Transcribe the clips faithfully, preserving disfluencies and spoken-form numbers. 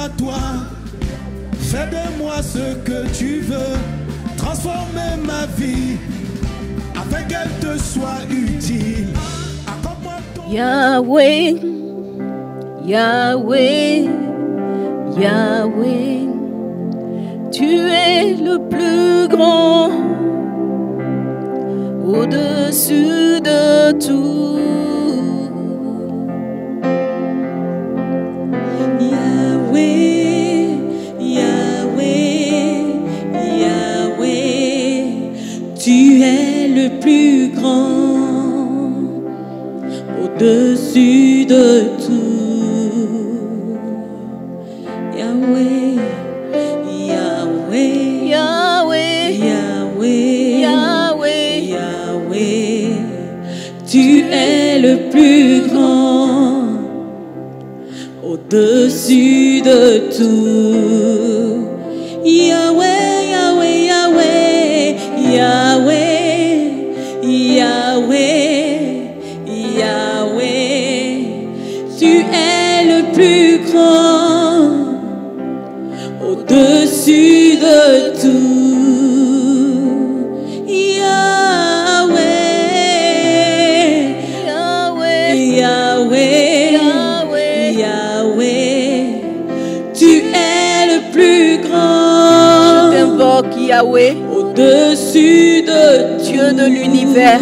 à toi. Fais de moi ce que tu veux. Transformer ma vie afin qu'elle te soit utile. Yahweh, Yahweh, Yahweh, tu es le plus grand, au-dessus de tout. Yahweh, Yahweh, Yahweh, tu es le plus grand, au-dessus de tout. Yahweh, Yahweh, Yahweh, Yahweh, Yahweh, Yahweh, tu es le plus grand, au-dessus de tout. Yahweh, Yahweh, Yahweh, Yahweh, Yahweh, Yahweh, tu es le plus grand, au-dessus de tout. Yahweh, Yahweh, Yahweh, Yahweh, Yahweh, tu es le plus je grand, t'invoque Yahweh, au-dessus de Dieu de l'univers.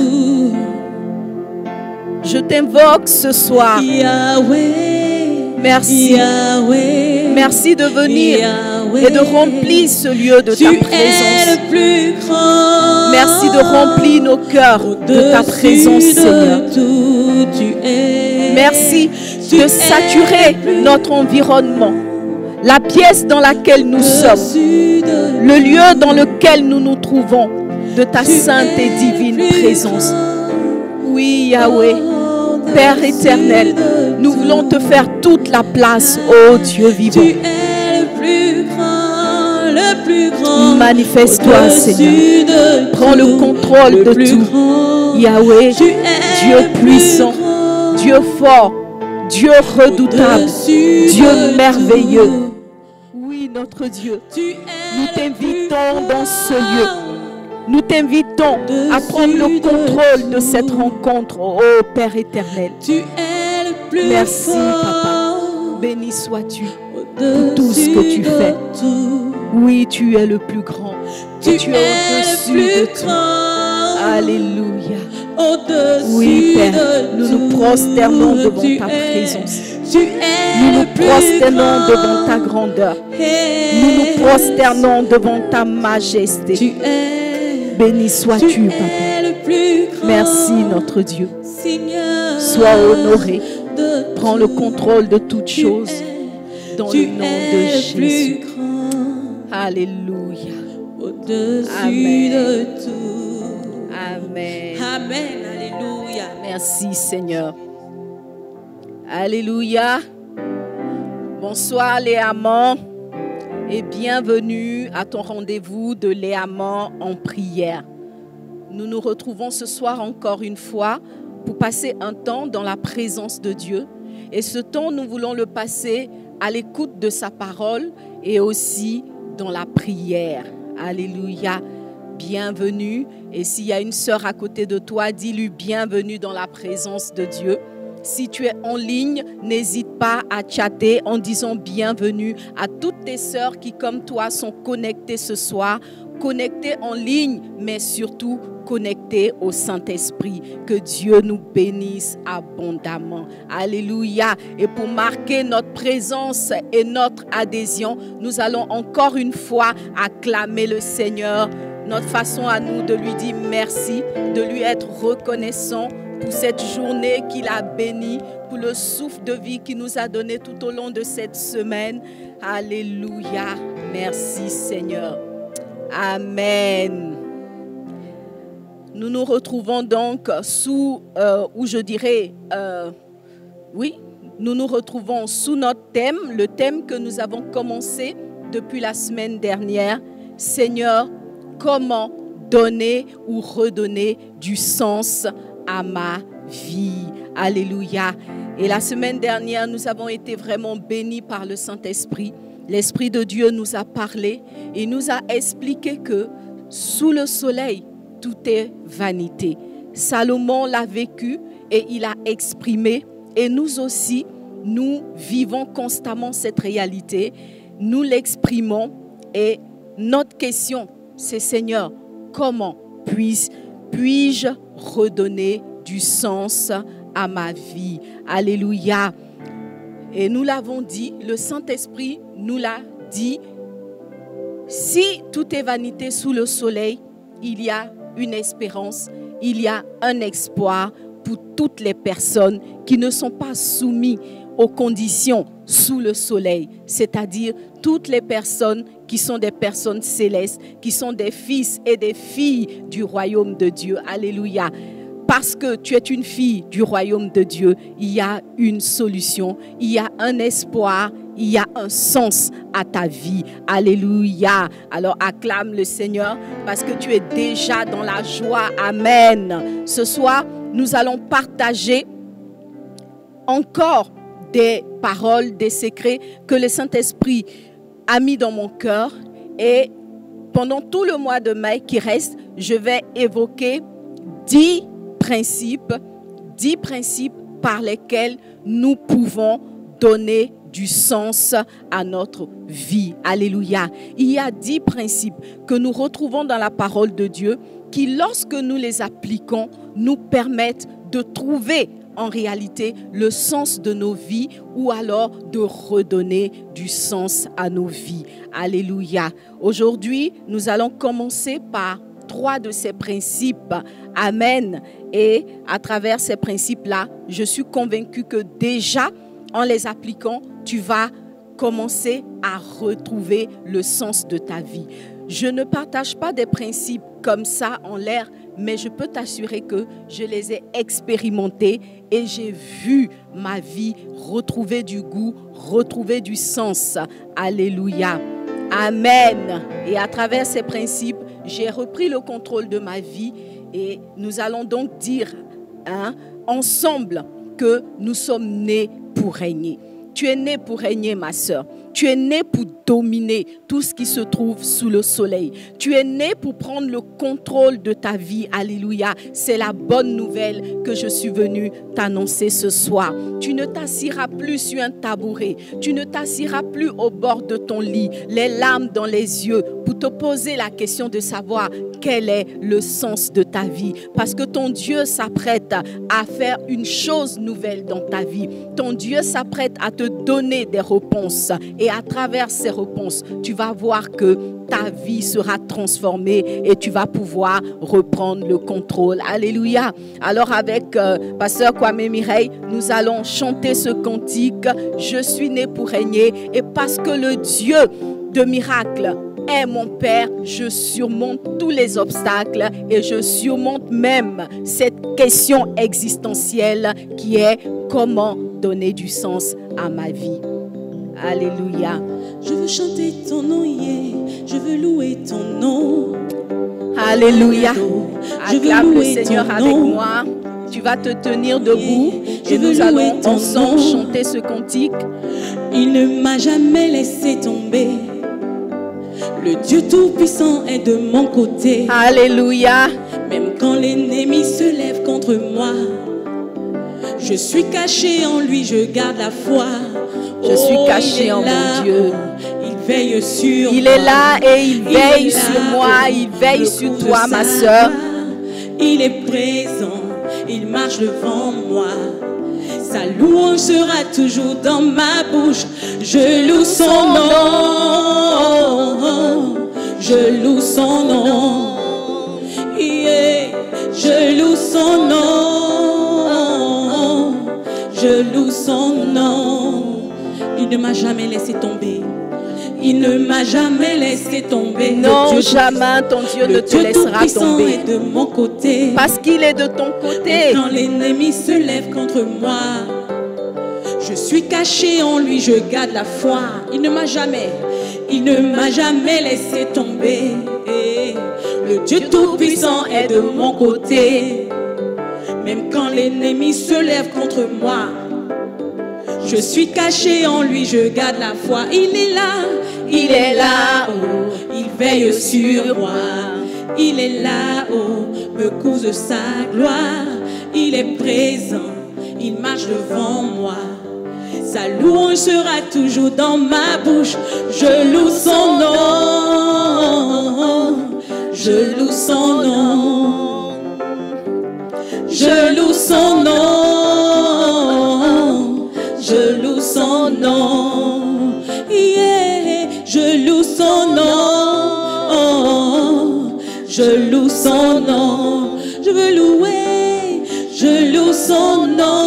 Je t'invoque ce soir. Yahweh, Merci. Yahweh, Merci de venir Yahweh, et de remplir ce lieu de tu ta es présence. le plus grand. Merci de remplir nos cœurs de ta présence, Seigneur. Tout, tu es. Merci Tu de es saturer le plus notre environnement, la pièce dans laquelle nous sommes, au-dessus de le lieu dans lequel nous nous trouvons, de ta Tu sainte et es divine le plus présence. grand. Oui, Yahweh, Au-dessus Père éternel, de nous tout. voulons te faire toute la place, ô Dieu vivant. Tu es le plus grand, le plus grand. Manifeste-toi, Au-dessus Seigneur. de Prends le tout, contrôle le de plus tout. grand. Yahweh, Tu es Dieu le plus puissant, grand. Dieu fort, Dieu redoutable, Au-dessus Dieu de merveilleux. tout. Oui, notre Dieu, Tu es nous le t'invitons plus dans ce grand. lieu. Nous t'invitons à prendre le contrôle de cette rencontre, ô Père éternel. Tu es le plus Merci, fort. Papa. Béni sois-tu Au-dessus tout ce que tu de fais. tout. Oui, tu es le plus grand. Tu Et tu es es le au-dessus de plus tout. grand. Alléluia. Au-dessus Oui, Père, de nous nous tout. prosternons devant Tu ta es- présence. Tu es Nous le nous plus prosternons grand. devant ta grandeur. Hey. Nous nous prosternons devant ta majesté. Tu es. Béni Tu sois-tu, Papa. es le plus grand. Merci, notre Dieu. Seigneur. Sois honoré. de Prends le tout. contrôle de toutes Tu choses. es- Dans tu le nom de es le Jésus. plus grand. Alléluia. Au-dessus Amen. de tout. Amen. Amen. Alléluia. Merci, Seigneur. Alléluia. Bonsoir, les amants, et bienvenue à ton rendez-vous de les amants en prière. Nous nous retrouvons ce soir encore une fois pour passer un temps dans la présence de Dieu. Et ce temps, nous voulons le passer à l'écoute de sa parole et aussi dans la prière. Alléluia. Bienvenue. Et s'il y a une sœur à côté de toi, dis-lui bienvenue dans la présence de Dieu. Si tu es en ligne, n'hésite pas à chatter en disant bienvenue à toutes tes sœurs qui, comme toi, sont connectées ce soir, connectées en ligne, mais surtout connectées au Saint-Esprit. Que Dieu nous bénisse abondamment. Alléluia. Et pour marquer notre présence et notre adhésion, nous allons encore une fois acclamer le Seigneur. Notre façon à nous de lui dire merci, de lui être reconnaissant pour cette journée qu'il a bénie, pour le souffle de vie qu'il nous a donné tout au long de cette semaine. Alléluia. Merci Seigneur. Amen. Nous nous retrouvons donc sous, euh, ou je dirais, euh, oui, nous nous retrouvons sous notre thème, le thème que nous avons commencé depuis la semaine dernière. Seigneur, comment donner ou redonner du sens à ma vie. Alléluia. Et la semaine dernière, nous avons été vraiment bénis par le Saint-Esprit l'Esprit de Dieu nous a parlé et nous a expliqué que sous le soleil, tout est vanité. Salomon l'a vécu et il a exprimé, et nous aussi, nous vivons constamment cette réalité, nous l'exprimons, et notre question, c'est Seigneur, comment puis-je puis-je redonner du sens à ma vie? Alléluia. Et nous l'avons dit, le Saint-Esprit nous l'a dit, si tout est vanité sous le soleil, il y a une espérance, il y a un espoir pour toutes les personnes qui ne sont pas soumises aux conditions sous le soleil, c'est-à-dire toutes les personnes qui sont des personnes célestes, qui sont des fils et des filles du royaume de Dieu. Alléluia. Parce que tu es une fille du royaume de Dieu, il y a une solution, il y a un espoir, il y a un sens à ta vie. Alléluia. Alors acclame le Seigneur parce que tu es déjà dans la joie. Amen. Ce soir, nous allons partager encore des paroles, des secrets que le Saint-Esprit a mis dans mon cœur. Et pendant tout le mois de mai qui reste, je vais évoquer dix principes, dix principes par lesquels nous pouvons donner du sens à notre vie. Alléluia. Il y a dix principes que nous retrouvons dans la parole de Dieu qui, lorsque nous les appliquons, nous permettent de trouver en réalité le sens de nos vies ou alors de redonner du sens à nos vies. Alléluia. Aujourd'hui, nous allons commencer par trois de ces principes. Amen. Et à travers ces principes-là, je suis convaincue que déjà, en les appliquant, tu vas commencer à retrouver le sens de ta vie. Je ne partage pas des principes comme ça en l'air, mais je peux t'assurer que je les ai expérimentés et j'ai vu ma vie retrouver du goût, retrouver du sens. Alléluia. Amen. Et à travers ces principes, j'ai repris le contrôle de ma vie et nous allons donc dire hein, ensemble que nous sommes nés pour régner. Tu es né pour régner, ma sœur. Tu es né pour dominer tout ce qui se trouve sous le soleil. Tu es né pour prendre le contrôle de ta vie. Alléluia. C'est la bonne nouvelle que je suis venue t'annoncer ce soir. Tu ne t'assiras plus sur un tabouret. Tu ne t'assiras plus au bord de ton lit, les larmes dans les yeux, pour te poser la question de savoir quel est le sens de ta vie. Parce que ton Dieu s'apprête à faire une chose nouvelle dans ta vie. Ton Dieu s'apprête à te donner des réponses. Et à travers ces réponses, tu vas voir que ta vie sera transformée et tu vas pouvoir reprendre le contrôle. Alléluia. Alors avec euh, Pasteur Kwame Mireille, nous allons chanter ce cantique. Je suis né pour régner et parce que le Dieu de miracles est mon Père, je surmonte tous les obstacles et je surmonte même cette question existentielle qui est comment donner du sens à ma vie. Alléluia. Je veux chanter ton nom, yeah. Je veux louer ton nom. Alléluia. Acclame le Seigneur avec nom. moi. Tu vas te tenir debout Je et veux nous allons louer ton ensemble nom. chanter ce cantique. Il ne m'a jamais laissé tomber. Le Dieu Tout-Puissant est de mon côté. Alléluia. Même quand l'ennemi se lève contre moi, je suis caché en lui, je garde la foi. Je suis Oh, caché il est en mon là, Dieu. Il veille sur Il moi. est là et il Il veille est sur là, moi, il veille le sur coup de toi, ma sa sœur. main. Il est présent, il marche devant moi. Sa louange sera toujours dans ma bouche. Je loue son nom. Je loue son nom. Yeah. Je loue son nom. Je loue son nom. Il ne m'a jamais laissé tomber. Il ne m'a jamais laissé tomber. Non, Le Dieu jamais ton Dieu ne le te Dieu laissera Tout-Puissant tomber. est de mon côté. Parce qu'il est de ton côté. Quand l'ennemi se lève contre moi, je suis caché en lui, je garde la foi. Il ne m'a jamais, il ne m'a jamais laissé tomber. Le Dieu Tout-Puissant est de mon côté. Même quand l'ennemi se lève contre moi, Je suis caché en lui, je garde la foi. Il est là, il est là-haut, il veille sur moi. Il est là-haut, me couvre de sa gloire. Il est présent, il marche devant moi. Sa louange sera toujours dans ma bouche. Je loue son nom, je loue son nom, je loue son nom, je loue son nom, yeah. Je loue son nom, je loue son nom, je veux louer, je loue son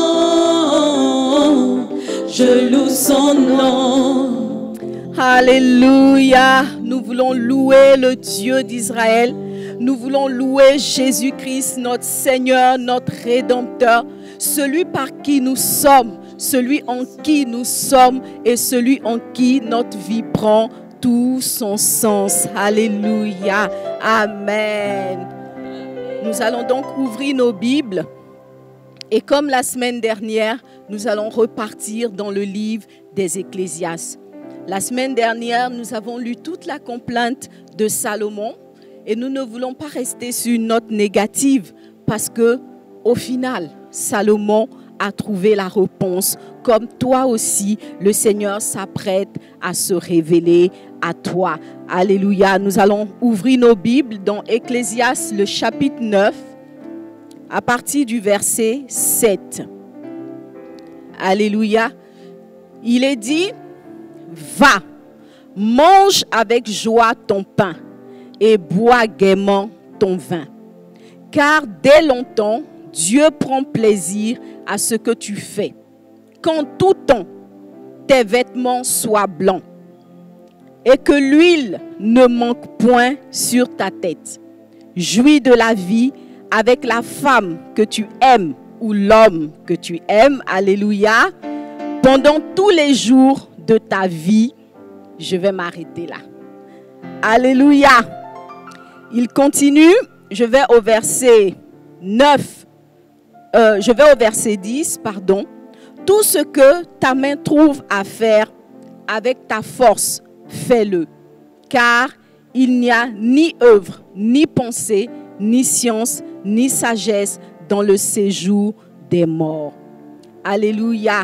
nom, je loue son nom. Alléluia. Nous voulons louer le Dieu d'Israël. Nous voulons louer Jésus-Christ, notre Seigneur, notre Rédempteur, celui par qui nous sommes, celui en qui nous sommes et celui en qui notre vie prend tout son sens. Alléluia. Amen. Nous allons donc ouvrir nos Bibles et comme la semaine dernière, nous allons repartir dans le livre des Ecclésiastes. La semaine dernière, nous avons lu toute la complainte de Salomon et nous ne voulons pas rester sur une note négative parce que, au final, Salomon a trouvé la réponse. Comme toi aussi, le Seigneur s'apprête à se révéler à toi. Alléluia. Nous allons ouvrir nos Bibles dans Ecclésiastes, le chapitre neuf, à partir du verset sept. Alléluia. Il est dit, va, mange avec joie ton pain et bois gaiement ton vin. Car dès longtemps, Dieu prend plaisir à ce que tu fais. Qu'en tout temps, tes vêtements soient blancs et que l'huile ne manque point sur ta tête. Jouis de la vie avec la femme que tu aimes ou l'homme que tu aimes. Alléluia. Pendant tous les jours de ta vie, je vais m'arrêter là. Alléluia. Il continue. Je vais au verset neuf. Euh, je vais au verset dix, pardon. Tout ce que ta main trouve à faire avec ta force, fais-le. Car il n'y a ni œuvre, ni pensée, ni science, ni sagesse dans le séjour des morts. Alléluia.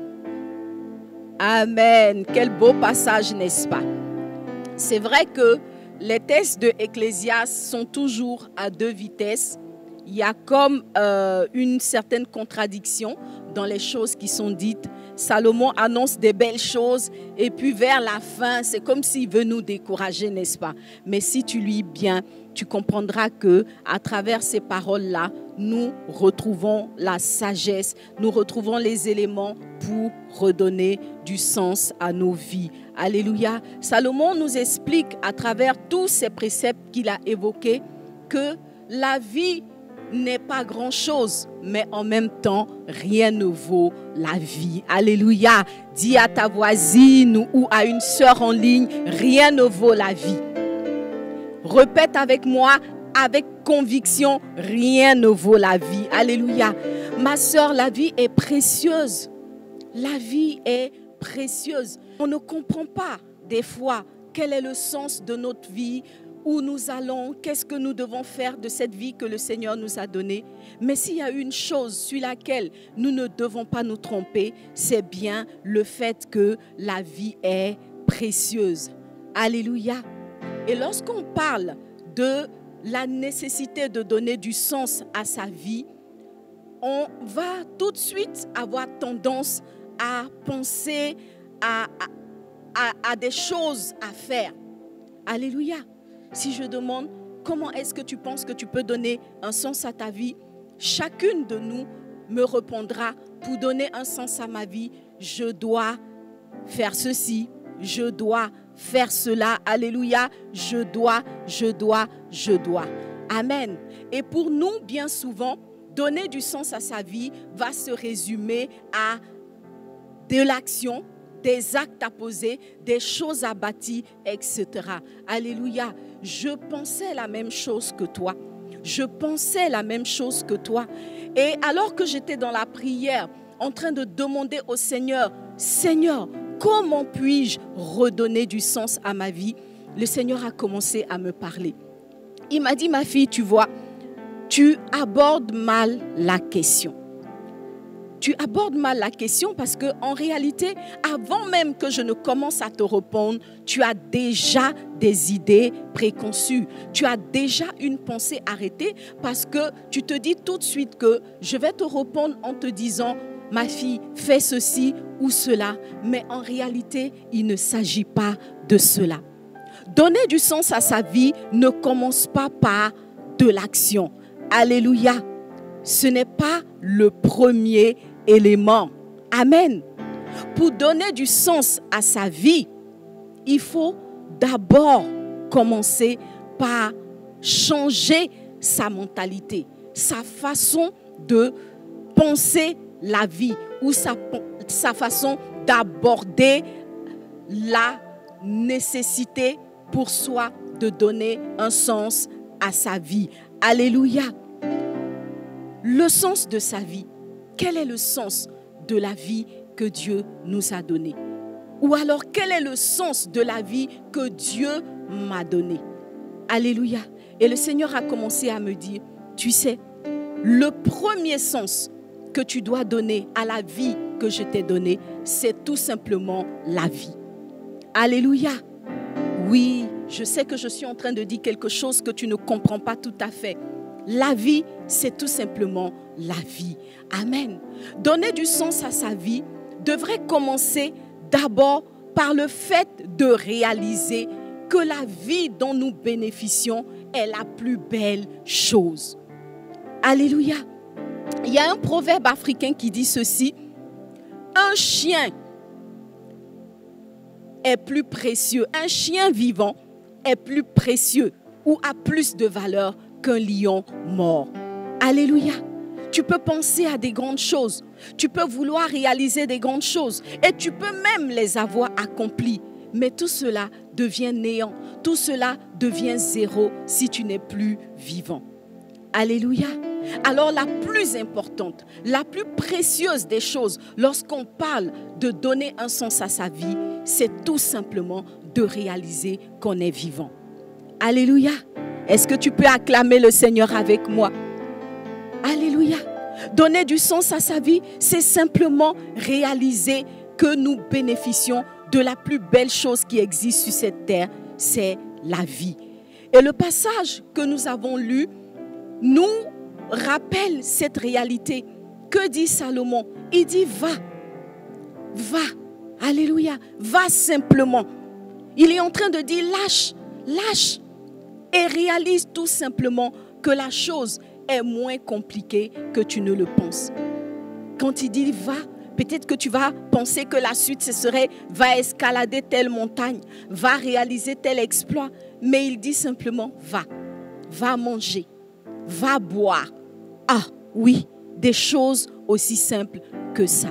Amen. Quel beau passage, n'est-ce pas? C'est vrai que les textes de Ecclésiaste sont toujours à deux vitesses. Il y a comme euh, une certaine contradiction dans les choses qui sont dites. Salomon annonce des belles choses et puis vers la fin, c'est comme s'il veut nous décourager, n'est-ce pas? Mais si tu lis bien, tu comprendras que à travers ces paroles-là, nous retrouvons la sagesse, nous retrouvons les éléments pour redonner du sens à nos vies. Alléluia. Salomon nous explique à travers tous ces préceptes qu'il a évoqués que la vie n'est pas grand-chose, mais en même temps, rien ne vaut la vie. Alléluia. Dis à ta voisine ou à une sœur en ligne, rien ne vaut la vie. Répète avec moi, avec conviction, rien ne vaut la vie. Alléluia. Ma sœur, la vie est précieuse. La vie est précieuse. On ne comprend pas des fois quel est le sens de notre vie, où nous allons, qu'est-ce que nous devons faire de cette vie que le Seigneur nous a donnée. Mais s'il y a une chose sur laquelle nous ne devons pas nous tromper, c'est bien le fait que la vie est précieuse. Alléluia. Et lorsqu'on parle de la nécessité de donner du sens à sa vie, on va tout de suite avoir tendance à penser à, à, à des choses à faire. Alléluia. Si je demande comment est-ce que tu penses que tu peux donner un sens à ta vie, chacune de nous me répondra, pour donner un sens à ma vie, je dois faire ceci, je dois faire cela. Alléluia. Je dois, je dois, je dois. Amen. Et pour nous, bien souvent, donner du sens à sa vie va se résumer à de l'action, des actes à poser, des choses à bâtir, et cetera. Alléluia. Je pensais la même chose que toi. Je pensais la même chose que toi. Et alors que j'étais dans la prière, en train de demander au Seigneur Seigneur, comment puis-je redonner du sens à ma vie? Le Seigneur a commencé à me parler. Il m'a dit, ma fille, tu vois, tu abordes mal la question. Tu abordes mal la question parce qu'en réalité, avant même que je ne commence à te répondre, tu as déjà des idées préconçues. Tu as déjà une pensée arrêtée parce que tu te dis tout de suite que je vais te répondre en te disant, ma fille, fais ceci ou cela. Mais en réalité, il ne s'agit pas de cela. Donner du sens à sa vie ne commence pas par de l'action. Alléluia. Ce n'est pas le premier élément. Amen. Pour donner du sens à sa vie, il faut d'abord commencer par changer sa mentalité, sa façon de penser la vie ou sa, sa façon d'aborder la nécessité pour soi de donner un sens à sa vie. Alléluia. Le sens de sa vie. Quel est le sens de la vie que Dieu nous a donnée? Ou alors, quel est le sens de la vie que Dieu m'a donnée? Alléluia. Et le Seigneur a commencé à me dire, tu sais, le premier sens que tu dois donner à la vie que je t'ai donnée, c'est tout simplement la vie. Alléluia. Oui, je sais que je suis en train de dire quelque chose que tu ne comprends pas tout à fait. La vie, c'est tout simplement la vie. Amen. Donner du sens à sa vie devrait commencer d'abord par le fait de réaliser que la vie dont nous bénéficions est la plus belle chose. Alléluia. Il y a un proverbe africain qui dit ceci. Un chien est plus précieux. Un chien vivant est plus précieux ou a plus de valeur qu'un lion mort. Alléluia. Tu peux penser à des grandes choses. Tu peux vouloir réaliser des grandes choses. Et tu peux même les avoir accomplies. Mais tout cela devient néant. Tout cela devient zéro si tu n'es plus vivant. Alléluia. Alors la plus importante, la plus précieuse des choses lorsqu'on parle de donner un sens à sa vie, c'est tout simplement de réaliser qu'on est vivant. Alléluia. Est-ce que tu peux acclamer le Seigneur avec moi? Alléluia. Donner du sens à sa vie, c'est simplement réaliser que nous bénéficions de la plus belle chose qui existe sur cette terre, c'est la vie. Et le passage que nous avons lu nous rappelle cette réalité. Que dit Salomon? Il dit va, va, alléluia, va simplement. Il est en train de dire lâche, lâche et réalise tout simplement que la chose est moins compliquée que tu ne le penses. Quand il dit va, peut-être que tu vas penser que la suite ce serait va escalader telle montagne, va réaliser tel exploit, mais il dit simplement va, va manger, va boire. Ah oui, des choses aussi simples que ça.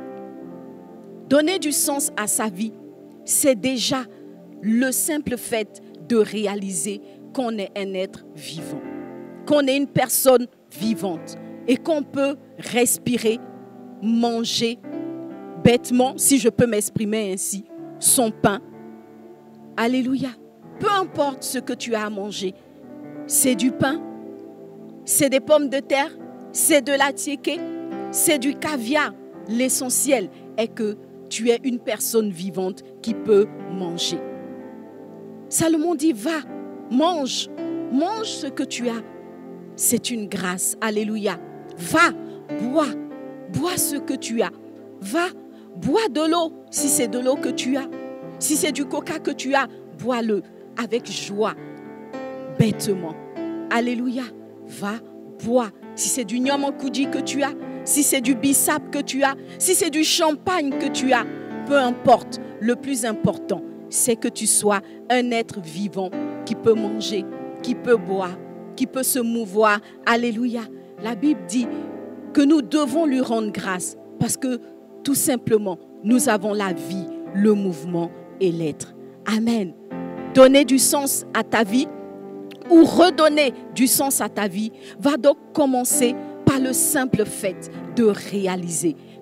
Donner du sens à sa vie, c'est déjà le simple fait de réaliser qu'on est un être vivant, qu'on est une personne vivante et qu'on peut respirer, manger bêtement, si je peux m'exprimer ainsi, son pain. Alléluia. Peu importe ce que tu as à manger, c'est du pain, c'est des pommes de terre, c'est de la tiéké, c'est du caviar. L'essentiel est que tu es une personne vivante qui peut manger. Salomon dit, va, mange, mange ce que tu as. C'est une grâce. Alléluia. Va, bois, bois ce que tu as. Va, bois de l'eau si c'est de l'eau que tu as. Si c'est du coca que tu as, bois-le avec joie, bêtement. Alléluia. Va, bois. Si c'est du Nyamankoudi que tu as, si c'est du bissap que tu as, si c'est du champagne que tu as, peu importe. Le plus important, c'est que tu sois un être vivant qui peut manger, qui peut boire, qui peut se mouvoir. Alléluia. La Bible dit que nous devons lui rendre grâce parce que tout simplement, nous avons la vie, le mouvement et l'être. Amen. Donner du sens à ta vie ou redonner du sens à ta vie va donc commencer par le simple fait de réaliser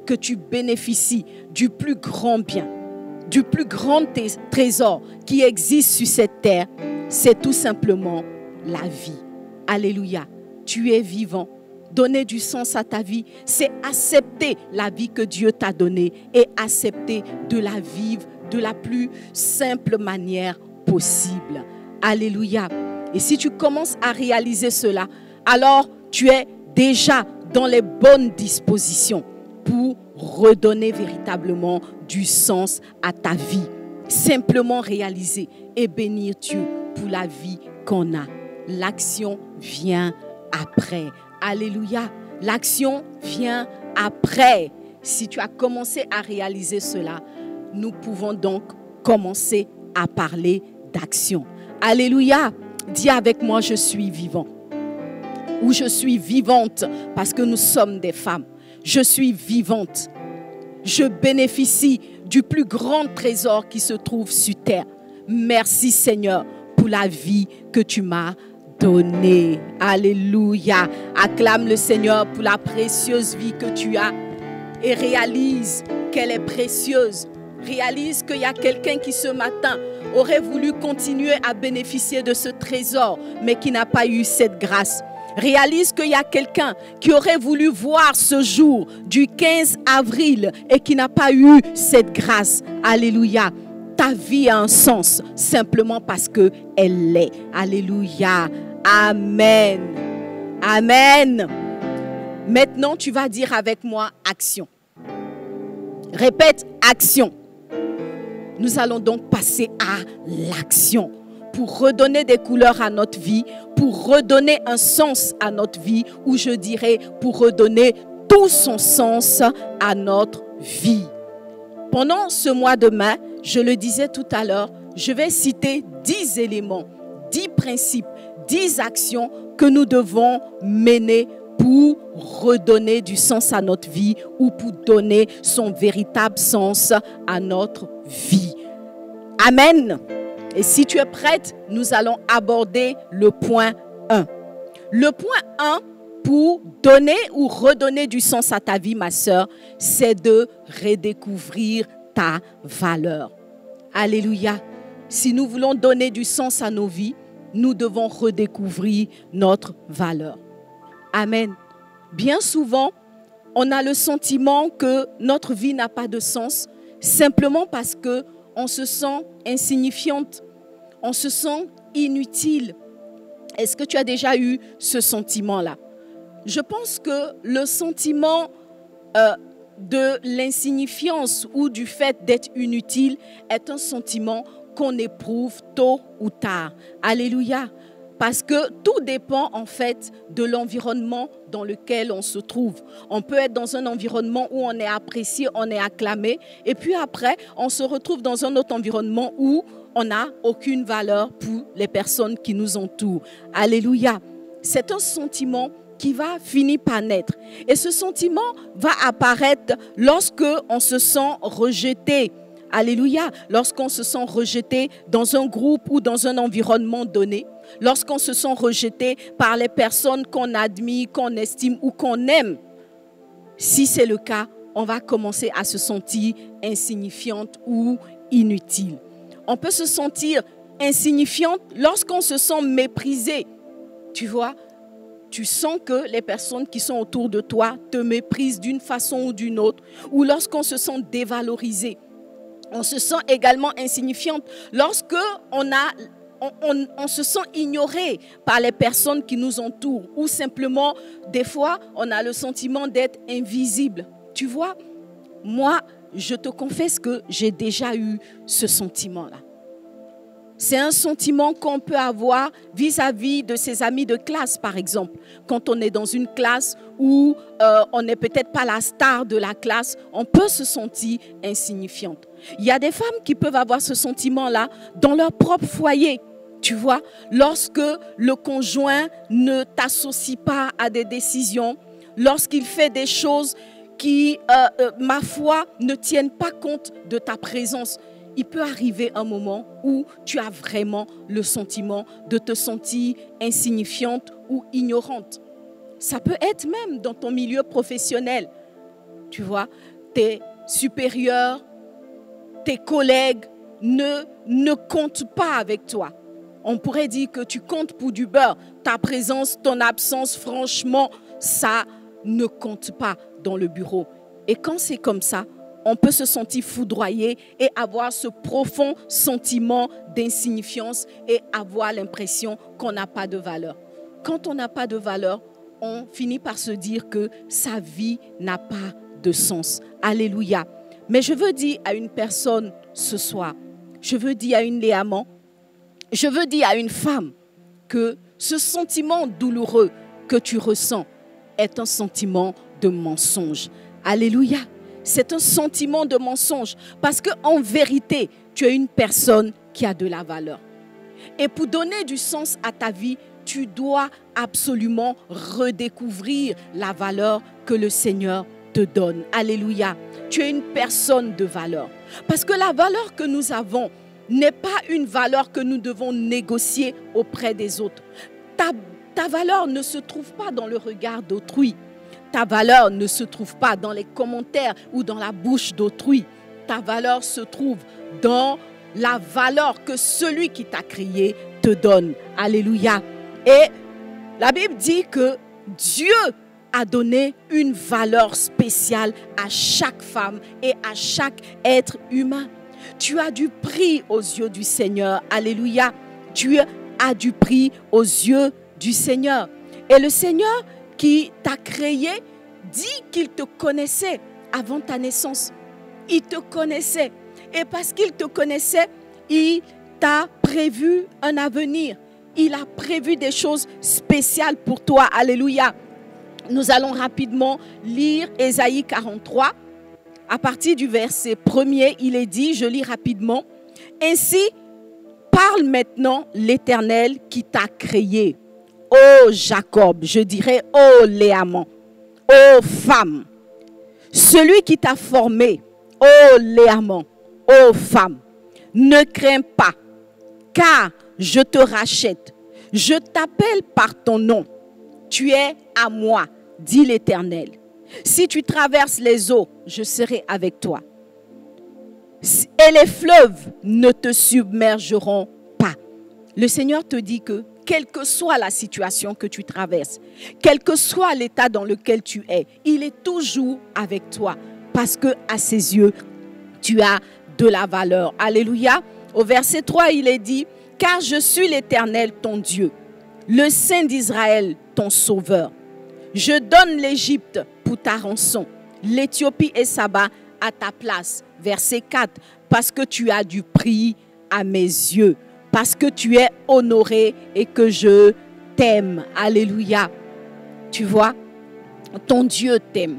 que tu bénéficies du plus grand bien, du plus grand trésor qui existe sur cette terre, c'est tout simplement la vie. Alléluia. Tu es vivant. Donner du sens à ta vie, c'est accepter la vie que Dieu t'a donnée et accepter de la vivre de la plus simple manière possible. Alléluia. Et si tu commences à réaliser cela, alors tu es déjà dans les bonnes dispositions pour redonner véritablement du sens à ta vie. Simplement réaliser et bénir Dieu pour la vie qu'on a. L'action vient après. Alléluia. L'action vient après. Si tu as commencé à réaliser cela, nous pouvons donc commencer à parler d'action. Alléluia. Dis avec moi, je suis vivant. Ou je suis vivante parce que nous sommes des femmes. Je suis vivante. Je bénéficie du plus grand trésor qui se trouve sur terre. Merci Seigneur pour la vie que tu m'as donnée. Alléluia. Acclame le Seigneur pour la précieuse vie que tu as et réalise qu'elle est précieuse. Réalise qu'il y a quelqu'un qui ce matin aurait voulu continuer à bénéficier de ce trésor, mais qui n'a pas eu cette grâce. Réalise qu'il y a quelqu'un qui aurait voulu voir ce jour du quinze avril et qui n'a pas eu cette grâce. Alléluia. Ta vie a un sens simplement parce qu'elle l'est. Alléluia. Amen. Amen. Maintenant, tu vas dire avec moi action. Répète action. Nous allons donc passer à l'action pour redonner des couleurs à notre vie, pour redonner un sens à notre vie, ou je dirais pour redonner tout son sens à notre vie. Pendant ce mois de mai, je le disais tout à l'heure, je vais citer dix éléments, dix principes, dix actions que nous devons mener pour redonner du sens à notre vie ou pour donner son véritable sens à notre vie. Amen. Et si tu es prête, nous allons aborder le point un. Le point un pour donner ou redonner du sens à ta vie, ma sœur, c'est de redécouvrir ta valeur. Alléluia. Si nous voulons donner du sens à nos vies, nous devons redécouvrir notre valeur. Amen. Bien souvent, on a le sentiment que notre vie n'a pas de sens simplement parce qu'on se sent insignifiante, on se sent inutile. Est-ce que tu as déjà eu ce sentiment-là? Je pense que le sentiment euh, de l'insignifiance ou du fait d'être inutile est un sentiment qu'on éprouve tôt ou tard. Alléluia. Parce que tout dépend en fait de l'environnement dans lequel on se trouve. On peut être dans un environnement où on est apprécié, on est acclamé, et puis après, on se retrouve dans un autre environnement où on n'a aucune valeur pour les personnes qui nous entourent. Alléluia. C'est un sentiment qui va finir par naître. Et ce sentiment va apparaître lorsque on se sent rejeté. Alléluia. Lorsqu'on se sent rejeté dans un groupe ou dans un environnement donné, lorsqu'on se sent rejeté par les personnes qu'on admire, qu'on estime ou qu'on aime. Si c'est le cas, on va commencer à se sentir insignifiante ou inutile. On peut se sentir insignifiante lorsqu'on se sent méprisé. Tu vois, tu sens que les personnes qui sont autour de toi te méprisent d'une façon ou d'une autre, ou lorsqu'on se sent dévalorisé. On se sent également insignifiante lorsque on, a, on, on, on se sent ignoré par les personnes qui nous entourent, ou simplement, des fois, on a le sentiment d'être invisible. Tu vois, moi, je te confesse que j'ai déjà eu ce sentiment-là. C'est un sentiment qu'on peut avoir vis-à-vis de ses amis de classe, par exemple. Quand on est dans une classe où euh, on n'est peut-être pas la star de la classe, on peut se sentir insignifiante. Il y a des femmes qui peuvent avoir ce sentiment-là dans leur propre foyer. Tu vois, lorsque le conjoint ne t'associe pas à des décisions, lorsqu'il fait des choses qui, euh, euh, ma foi, ne tiennent pas compte de ta présence, il peut arriver un moment où tu as vraiment le sentiment de te sentir insignifiante ou ignorante. Ça peut être même dans ton milieu professionnel. Tu vois, tes supérieurs, tes collègues ne, ne comptent pas avec toi. On pourrait dire que tu comptes pour du beurre. Ta présence, ton absence, franchement, ça ne compte pas dans le bureau. Et quand c'est comme ça, on peut se sentir foudroyé et avoir ce profond sentiment d'insignifiance et avoir l'impression qu'on n'a pas de valeur. Quand on n'a pas de valeur, on finit par se dire que sa vie n'a pas de sens. Alléluia. Mais je veux dire à une personne ce soir, je veux dire à une Léaman, je veux dire à une femme que ce sentiment douloureux que tu ressens est un sentiment de mensonge. Alléluia. C'est un sentiment de mensonge parce qu'en vérité, tu es une personne qui a de la valeur. Et pour donner du sens à ta vie, tu dois absolument redécouvrir la valeur que le Seigneur te donne. Alléluia. Tu es une personne de valeur. Parce que la valeur que nous avons n'est pas une valeur que nous devons négocier auprès des autres. Ta, ta valeur ne se trouve pas dans le regard d'autrui. Ta valeur ne se trouve pas dans les commentaires ou dans la bouche d'autrui. Ta valeur se trouve dans la valeur que celui qui t'a créé te donne. Alléluia. Et la Bible dit que Dieu a donné une valeur spéciale à chaque femme et à chaque être humain. Tu as du prix aux yeux du Seigneur. Alléluia. Tu as du prix aux yeux du Seigneur. Et le Seigneur qui t'a créé dit qu'il te connaissait avant ta naissance. Il te connaissait. Et parce qu'il te connaissait, il t'a prévu un avenir. Il a prévu des choses spéciales pour toi. Alléluia. Nous allons rapidement lire Ésaïe quarante-trois. À partir du verset premier, il est dit, je lis rapidement. Ainsi, parle maintenant l'Éternel qui t'a créé. Ô Jacob, je dirais, ô Léaman, ô femme, celui qui t'a formé, ô Léaman, ô femme, ne crains pas, car je te rachète, je t'appelle par ton nom, tu es à moi, dit l'Éternel. Si tu traverses les eaux, je serai avec toi. Et les fleuves ne te submergeront pas. Le Seigneur te dit que quelle que soit la situation que tu traverses, quel que soit l'état dans lequel tu es, il est toujours avec toi parce que à ses yeux, tu as de la valeur. Alléluia. Au verset trois, il est dit, car je suis l'Éternel ton Dieu, le Saint d'Israël ton sauveur. Je donne l'Égypte pour ta rançon, l'Éthiopie et Saba à ta place. Verset quatre, parce que tu as du prix à mes yeux, parce que tu es honoré et que je t'aime. Alléluia. Tu vois, ton Dieu t'aime.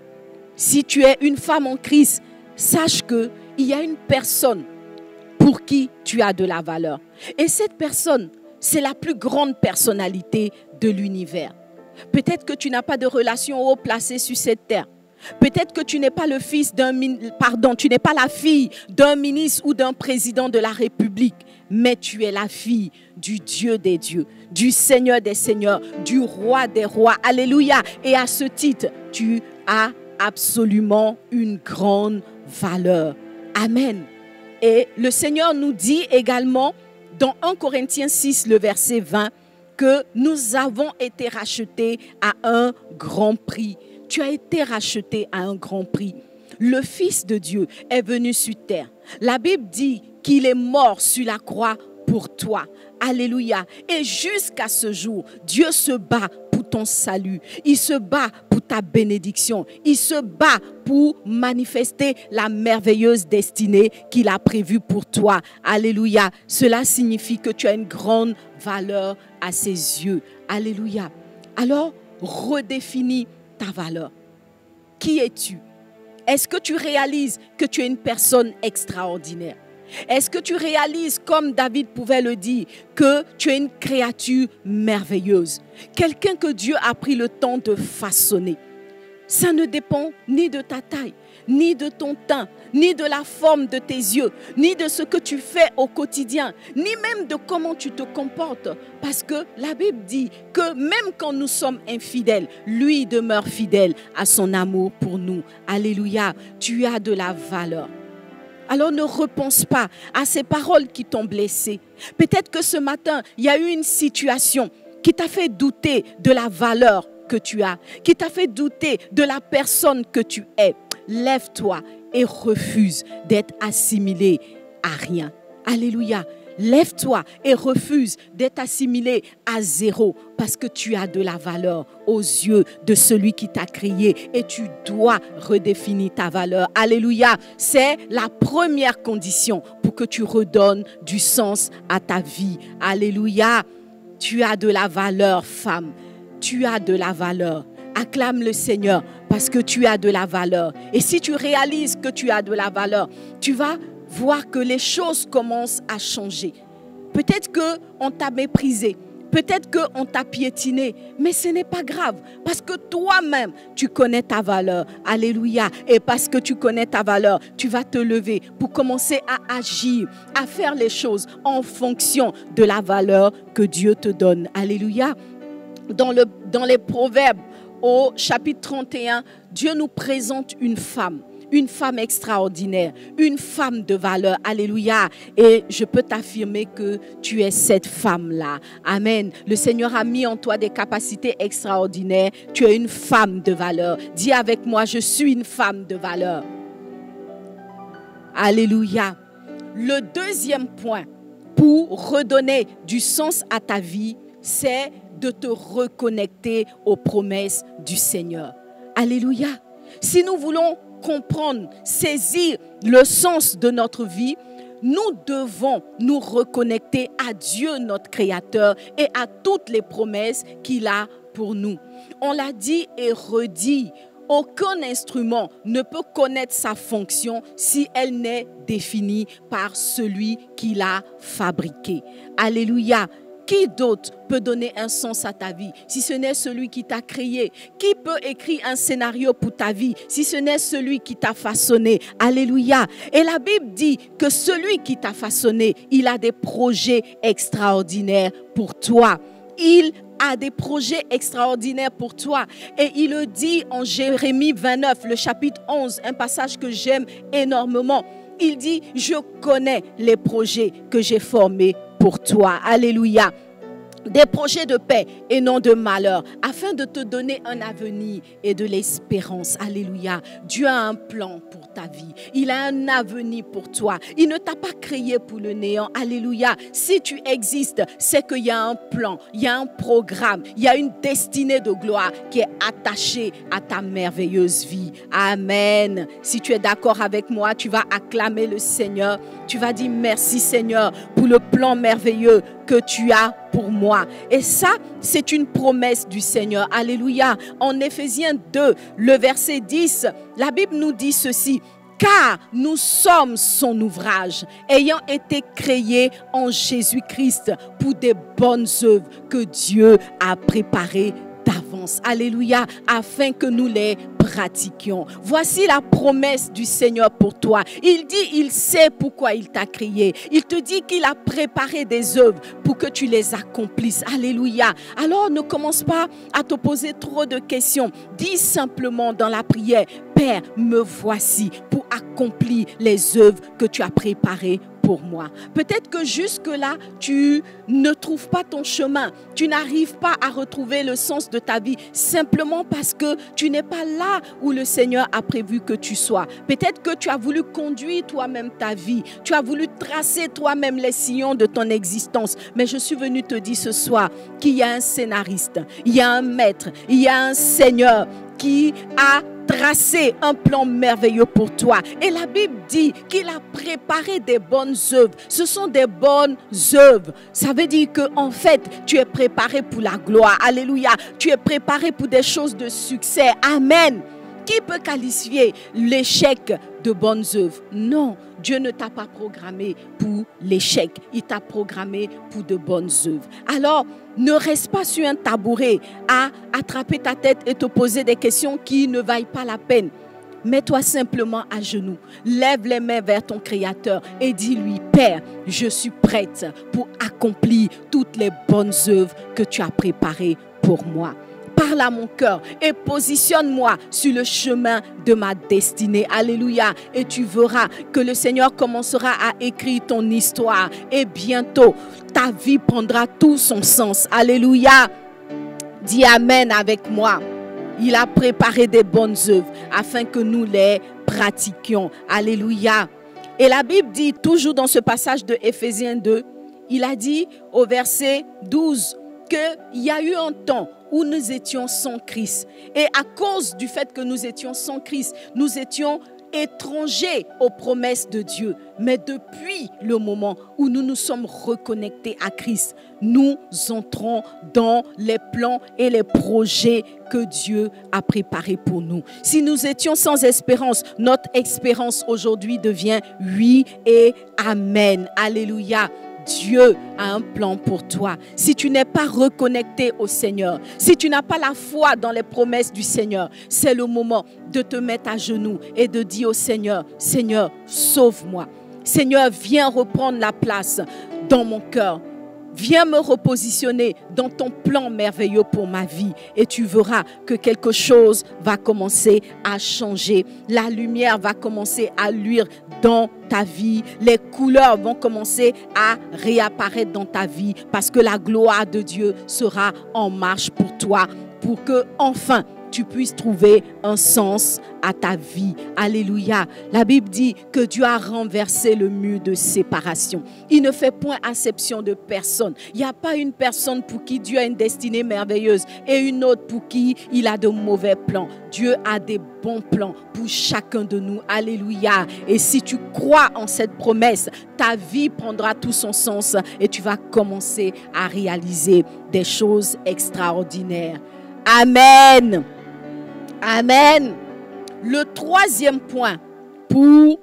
Si tu es une femme en Christ, sache qu'il y a une personne pour qui tu as de la valeur. Et cette personne, c'est la plus grande personnalité de l'univers. Peut-être que tu n'as pas de relation haut placée sur cette terre. Peut-être que tu n'es pas le fils d'un, pardon, tu n'es pas la fille d'un ministre ou d'un président de la République, mais tu es la fille du Dieu des dieux, du Seigneur des seigneurs, du roi des rois. Alléluia. Et à ce titre, tu as absolument une grande valeur. Amen. Et le Seigneur nous dit également dans premier Corinthiens six, le verset vingt, que nous avons été rachetés à un grand prix. Tu as été racheté à un grand prix. Le Fils de Dieu est venu sur terre. La Bible dit qu'il est mort sur la croix pour toi. Alléluia. Et jusqu'à ce jour, Dieu se bat pour ton salut. Il se bat pour ta bénédiction. Il se bat pour manifester la merveilleuse destinée qu'il a prévue pour toi. Alléluia. Cela signifie que tu as une grande valeur à ses yeux. Alléluia. Alors, redéfinis ta valeur. Qui es-tu? Est-ce que tu réalises que tu es une personne extraordinaire? Est-ce que tu réalises, comme David pouvait le dire, que tu es une créature merveilleuse? Quelqu'un que Dieu a pris le temps de façonner. Ça ne dépend ni de ta taille, ni de ton teint, ni de la forme de tes yeux, ni de ce que tu fais au quotidien, ni même de comment tu te comportes. Parce que la Bible dit que même quand nous sommes infidèles, lui demeure fidèle à son amour pour nous. Alléluia, tu as de la valeur. Alors ne repense pas à ces paroles qui t'ont blessé. Peut-être que ce matin, il y a eu une situation qui t'a fait douter de la valeur que tu as, qui t'a fait douter de la personne que tu es. Lève-toi et refuse d'être assimilé à rien. Alléluia. Lève-toi et refuse d'être assimilé à zéro parce que tu as de la valeur aux yeux de celui qui t'a créé et tu dois redéfinir ta valeur. Alléluia. C'est la première condition pour que tu redonnes du sens à ta vie. Alléluia. Tu as de la valeur, femme. Tu as de la valeur. Acclame le Seigneur parce que tu as de la valeur. Et si tu réalises que tu as de la valeur, tu vas voir que les choses commencent à changer. Peut-être qu'on t'a méprisé, peut-être qu'on t'a piétiné, mais ce n'est pas grave parce que toi-même, tu connais ta valeur. Alléluia. Et parce que tu connais ta valeur, tu vas te lever pour commencer à agir, à faire les choses en fonction de la valeur que Dieu te donne. Alléluia. Dans, le, dans les Proverbes, au chapitre trente et un, Dieu nous présente une femme. Une femme extraordinaire, une femme de valeur. Alléluia. Et je peux t'affirmer que tu es cette femme-là. Amen. Le Seigneur a mis en toi des capacités extraordinaires. Tu es une femme de valeur. Dis avec moi, je suis une femme de valeur. Alléluia. Le deuxième point pour redonner du sens à ta vie, c'est de te reconnecter aux promesses du Seigneur. Alléluia. Si nous voulons comprendre, saisir le sens de notre vie, nous devons nous reconnecter à Dieu, notre Créateur, et à toutes les promesses qu'il a pour nous. On l'a dit et redit, aucun instrument ne peut connaître sa fonction si elle n'est définie par celui qui l'a fabriqué. Alléluia. Qui d'autre peut donner un sens à ta vie si ce n'est celui qui t'a créé? Qui peut écrire un scénario pour ta vie si ce n'est celui qui t'a façonné? Alléluia. Et la Bible dit que celui qui t'a façonné, il a des projets extraordinaires pour toi. Il a des projets extraordinaires pour toi. Et il le dit en Jérémie vingt-neuf, le chapitre onze, un passage que j'aime énormément. Il dit, je connais les projets que j'ai formés pour toi. Alléluia. Des projets de paix et non de malheur, afin de te donner un avenir et de l'espérance. Alléluia. Dieu a un plan pour ta vie. Il a un avenir pour toi. Il ne t'a pas créé pour le néant. Alléluia. Si tu existes, c'est qu'il y a un plan, il y a un programme, il y a une destinée de gloire qui est attachée à ta merveilleuse vie. Amen. Si tu es d'accord avec moi, tu vas acclamer le Seigneur. Tu vas dire merci Seigneur pour le plan merveilleux que tu as pour moi. Et ça, c'est une promesse du Seigneur. Alléluia. En Éphésiens deux, le verset dix, la Bible nous dit ceci. Car nous sommes son ouvrage, ayant été créés en Jésus-Christ pour des bonnes œuvres que Dieu a préparées d'avance. Alléluia, afin que nous les pratiquions. Voici la promesse du Seigneur pour toi. Il dit, il sait pourquoi il t'a créé. Il te dit qu'il a préparé des œuvres pour que tu les accomplisses. Alléluia. Alors ne commence pas à te poser trop de questions. Dis simplement dans la prière, Père, me voici pour accomplir les œuvres que tu as préparées pour moi. Peut-être que jusque-là, tu ne trouves pas ton chemin. Tu n'arrives pas à retrouver le sens de ta vie simplement parce que tu n'es pas là où le Seigneur a prévu que tu sois. Peut-être que tu as voulu conduire toi-même ta vie. Tu as voulu tracer toi-même les sillons de ton existence. Mais je suis venu te dire ce soir qu'il y a un scénariste, il y a un maître, il y a un Seigneur qui a tracé un plan merveilleux pour toi. Et la Bible dit qu'il a préparé des bonnes œuvres. Ce sont des bonnes œuvres. Ça veut dire que en fait, tu es préparé pour la gloire. Alléluia. Tu es préparé pour des choses de succès. Amen. Qui peut qualifier l'échec de bonnes œuvres? Non, Dieu ne t'a pas programmé pour l'échec. Il t'a programmé pour de bonnes œuvres. Alors, ne reste pas sur un tabouret à attraper ta tête et te poser des questions qui ne valent pas la peine. Mets-toi simplement à genoux. Lève les mains vers ton Créateur et dis-lui, Père, je suis prête pour accomplir toutes les bonnes œuvres que tu as préparées pour moi. Parle à mon cœur et positionne-moi sur le chemin de ma destinée. Alléluia. Et tu verras que le Seigneur commencera à écrire ton histoire. Et bientôt, ta vie prendra tout son sens. Alléluia. Dis Amen avec moi. Il a préparé des bonnes œuvres afin que nous les pratiquions. Alléluia. Et la Bible dit, toujours dans ce passage de Éphésiens deux, il a dit au verset douze qu'il y a eu un temps où nous étions sans Christ. Et à cause du fait que nous étions sans Christ, nous étions étrangers aux promesses de Dieu. Mais depuis le moment où nous nous sommes reconnectés à Christ, nous entrons dans les plans et les projets que Dieu a préparés pour nous. Si nous étions sans espérance, notre espérance aujourd'hui devient oui et amen. Alléluia. Dieu a un plan pour toi. Si tu n'es pas reconnecté au Seigneur, si tu n'as pas la foi dans les promesses du Seigneur, c'est le moment de te mettre à genoux et de dire au Seigneur, Seigneur, sauve-moi. Seigneur, viens reprendre la place dans mon cœur. Viens me repositionner dans ton plan merveilleux pour ma vie et tu verras que quelque chose va commencer à changer. La lumière va commencer à luire dans ta vie. Les couleurs vont commencer à réapparaître dans ta vie parce que la gloire de Dieu sera en marche pour toi pour que enfin tu puisses trouver un sens à ta vie. Alléluia. La Bible dit que Dieu a renversé le mur de séparation. Il ne fait point acception de personne. Il n'y a pas une personne pour qui Dieu a une destinée merveilleuse et une autre pour qui il a de mauvais plans. Dieu a des bons plans pour chacun de nous. Alléluia. Et si tu crois en cette promesse, ta vie prendra tout son sens et tu vas commencer à réaliser des choses extraordinaires. Amen. Amen. Le troisième point pour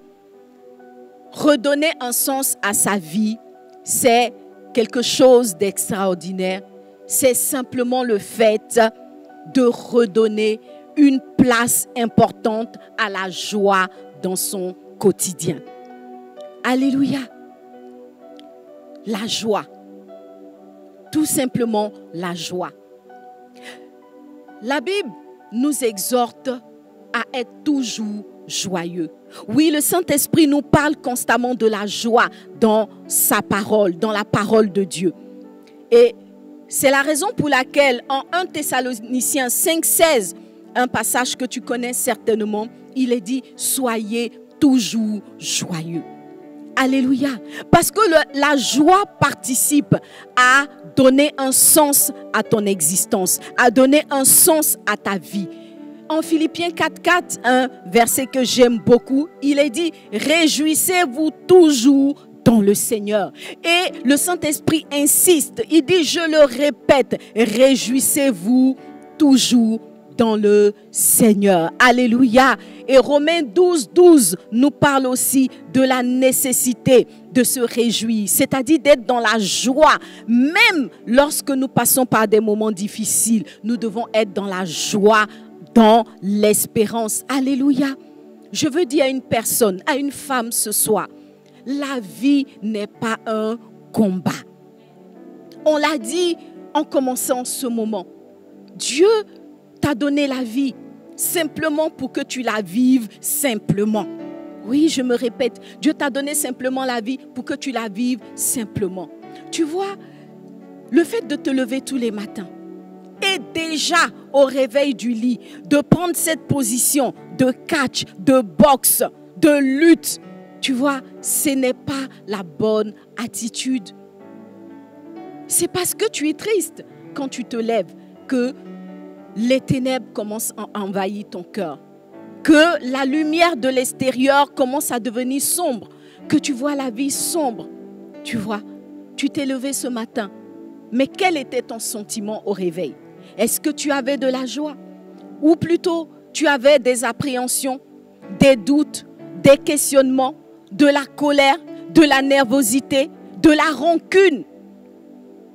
redonner un sens à sa vie, c'est quelque chose d'extraordinaire. C'est simplement le fait de redonner une place importante à la joie dans son quotidien. Alléluia. La joie. Tout simplement la joie. La Bible nous exhorte à être toujours joyeux. Oui, le Saint-Esprit nous parle constamment de la joie dans sa parole, dans la parole de Dieu. Et c'est la raison pour laquelle en premier Thessaloniciens cinq, seize, un passage que tu connais certainement, il est dit « Soyez toujours joyeux ». Alléluia. Parce que le, la joie participe à donner un sens à ton existence, à donner un sens à ta vie. En Philippiens quatre, quatre, un verset que j'aime beaucoup, il est dit « Réjouissez-vous toujours dans le Seigneur ». Et le Saint-Esprit insiste, il dit « Je le répète, réjouissez-vous toujours dans le Seigneur ». Alléluia. Et Romains douze, douze nous parle aussi de la nécessité de se réjouir, c'est-à-dire d'être dans la joie. Même lorsque nous passons par des moments difficiles, nous devons être dans la joie, dans l'espérance. Alléluia. Je veux dire à une personne, à une femme ce soir, la vie n'est pas un combat. On l'a dit en commençant ce moment. Dieu t'a donné la vie simplement pour que tu la vives simplement. Oui, je me répète, Dieu t'a donné simplement la vie pour que tu la vives simplement. Tu vois, le fait de te lever tous les matins et déjà au réveil du lit, de prendre cette position de catch, de boxe, de lutte, tu vois, ce n'est pas la bonne attitude. C'est parce que tu es triste quand tu te lèves que les ténèbres commencent à envahir ton cœur, que la lumière de l'extérieur commence à devenir sombre, que tu vois la vie sombre. Tu vois, tu t'es levé ce matin, mais quel était ton sentiment au réveil? Est-ce que tu avais de la joie? Ou plutôt, tu avais des appréhensions, des doutes, des questionnements, de la colère, de la nervosité, de la rancune?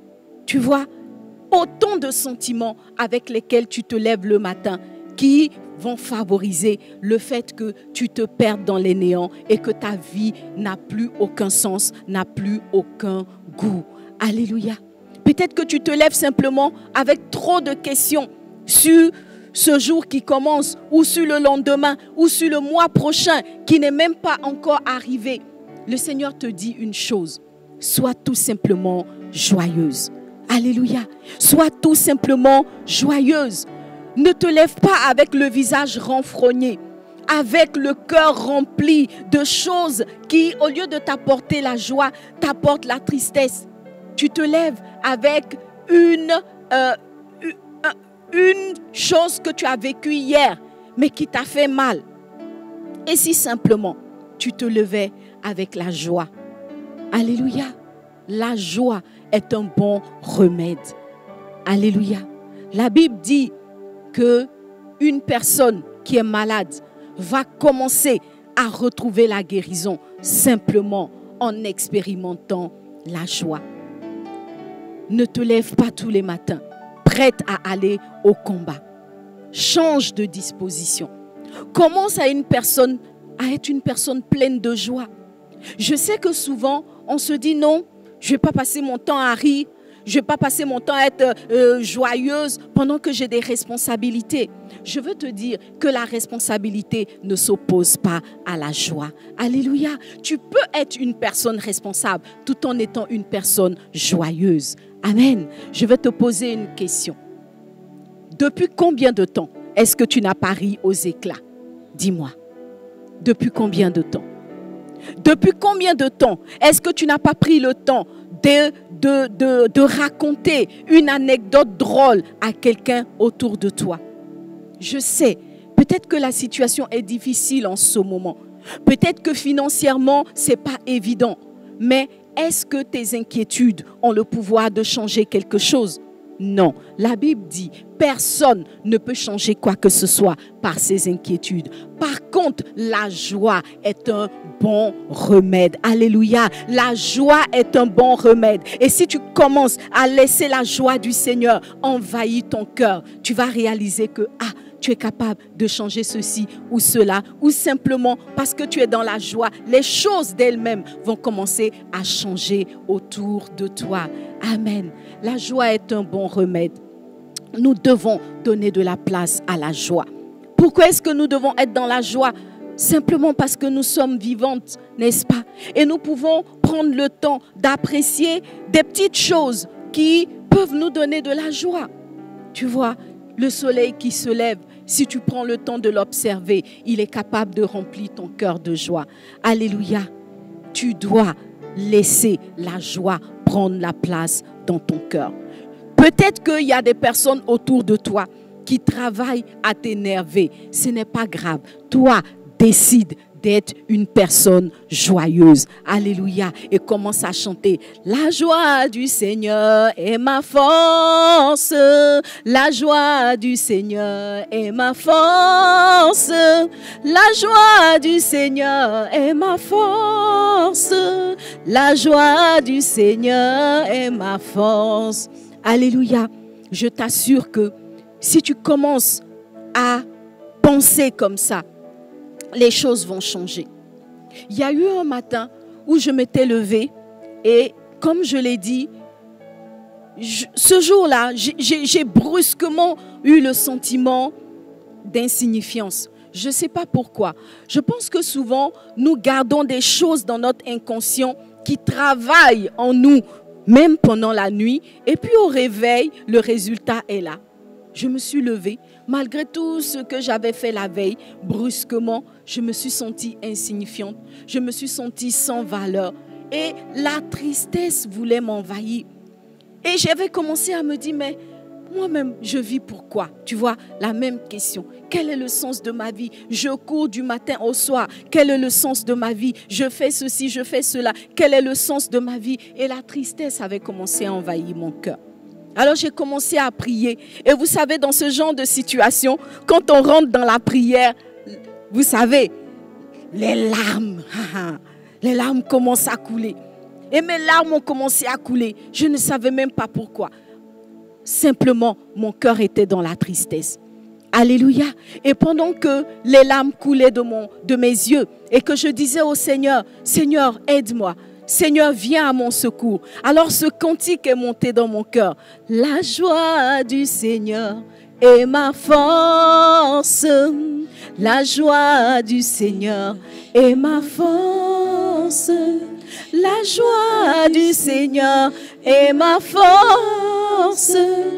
Tu vois, autant de sentiments avec lesquels tu te lèves le matin qui vont favoriser le fait que tu te perdes dans les néants et que ta vie n'a plus aucun sens, n'a plus aucun goût. Alléluia. Peut-être que tu te lèves simplement avec trop de questions sur ce jour qui commence, ou sur le lendemain, ou sur le mois prochain qui n'est même pas encore arrivé. Le Seigneur te dit une chose, sois tout simplement joyeuse. Alléluia. Sois tout simplement joyeuse. Ne te lève pas avec le visage renfrogné, avec le cœur rempli de choses qui, au lieu de t'apporter la joie, t'apportent la tristesse. Tu te lèves avec une, euh, une chose que tu as vécue hier, mais qui t'a fait mal. Et si simplement, tu te levais avec la joie. Alléluia. La joie est un bon remède. Alléluia. La Bible dit que une personne qui est malade va commencer à retrouver la guérison simplement en expérimentant la joie. Ne te lève pas tous les matins, prête à aller au combat. Change de disposition. Commence à, une personne, à être une personne pleine de joie. Je sais que souvent, on se dit non, je ne vais pas passer mon temps à rire, je ne vais pas passer mon temps à être euh, joyeuse pendant que j'ai des responsabilités. Je veux te dire que la responsabilité ne s'oppose pas à la joie. Alléluia. Tu peux être une personne responsable tout en étant une personne joyeuse. Amen. Je vais te poser une question. Depuis combien de temps est-ce que tu n'as pas ri aux éclats? Dis-moi. Depuis combien de temps? Depuis combien de temps est-ce que tu n'as pas pris le temps de, de, de, de raconter une anecdote drôle à quelqu'un autour de toi? Je sais, peut-être que la situation est difficile en ce moment. Peut-être que financièrement, ce n'est pas évident. Mais est-ce que tes inquiétudes ont le pouvoir de changer quelque chose? Non. La Bible dit, personne ne peut changer quoi que ce soit par ses inquiétudes. Par contre, la joie est un bon remède. Alléluia. La joie est un bon remède. Et si tu commences à laisser la joie du Seigneur envahir ton cœur, tu vas réaliser que, ah, tu es capable de changer ceci ou cela, ou simplement parce que tu es dans la joie, les choses d'elles-mêmes vont commencer à changer autour de toi. Amen. La joie est un bon remède. Nous devons donner de la place à la joie. Pourquoi est-ce que nous devons être dans la joie? Simplement parce que nous sommes vivantes, n'est-ce pas? Et nous pouvons prendre le temps d'apprécier des petites choses qui peuvent nous donner de la joie. Tu vois, le soleil qui se lève, si tu prends le temps de l'observer, il est capable de remplir ton cœur de joie. Alléluia. Tu dois laisser la joie prendre la place dans ton cœur. Peut-être qu'il y a des personnes autour de toi qui travaillent à t'énerver. Ce n'est pas grave. Toi, décide d'être une personne joyeuse. Alléluia. Et commence à chanter. La joie du Seigneur est ma force. La joie du Seigneur est ma force. La joie du Seigneur est ma force. La joie du Seigneur est ma force. Alléluia. Je t'assure que si tu commences à penser comme ça, les choses vont changer. Il y a eu un matin où je m'étais levée et comme je l'ai dit, je, ce jour-là, j'ai brusquement eu le sentiment d'insignifiance. Je ne sais pas pourquoi. Je pense que souvent, nous gardons des choses dans notre inconscient qui travaillent en nous, même pendant la nuit. Et puis au réveil, le résultat est là. Je me suis levée. Malgré tout ce que j'avais fait la veille, brusquement, je me suis sentie insignifiante. Je me suis sentie sans valeur. Et la tristesse voulait m'envahir. Et j'avais commencé à me dire, mais moi-même, je vis pourquoi? Tu vois, la même question. Quel est le sens de ma vie? Je cours du matin au soir. Quel est le sens de ma vie? Je fais ceci, je fais cela. Quel est le sens de ma vie? Et la tristesse avait commencé à envahir mon cœur. Alors j'ai commencé à prier. Et vous savez, dans ce genre de situation, quand on rentre dans la prière, vous savez, les larmes, les larmes commencent à couler. Et mes larmes ont commencé à couler. Je ne savais même pas pourquoi. Simplement, mon cœur était dans la tristesse. Alléluia. Et pendant que les larmes coulaient de, mon, de mes yeux et que je disais au Seigneur, Seigneur, aide-moi. Seigneur, viens à mon secours. Alors ce cantique est monté dans mon cœur. La joie du Seigneur est ma force. La joie du Seigneur est ma force. La joie du Seigneur est ma force.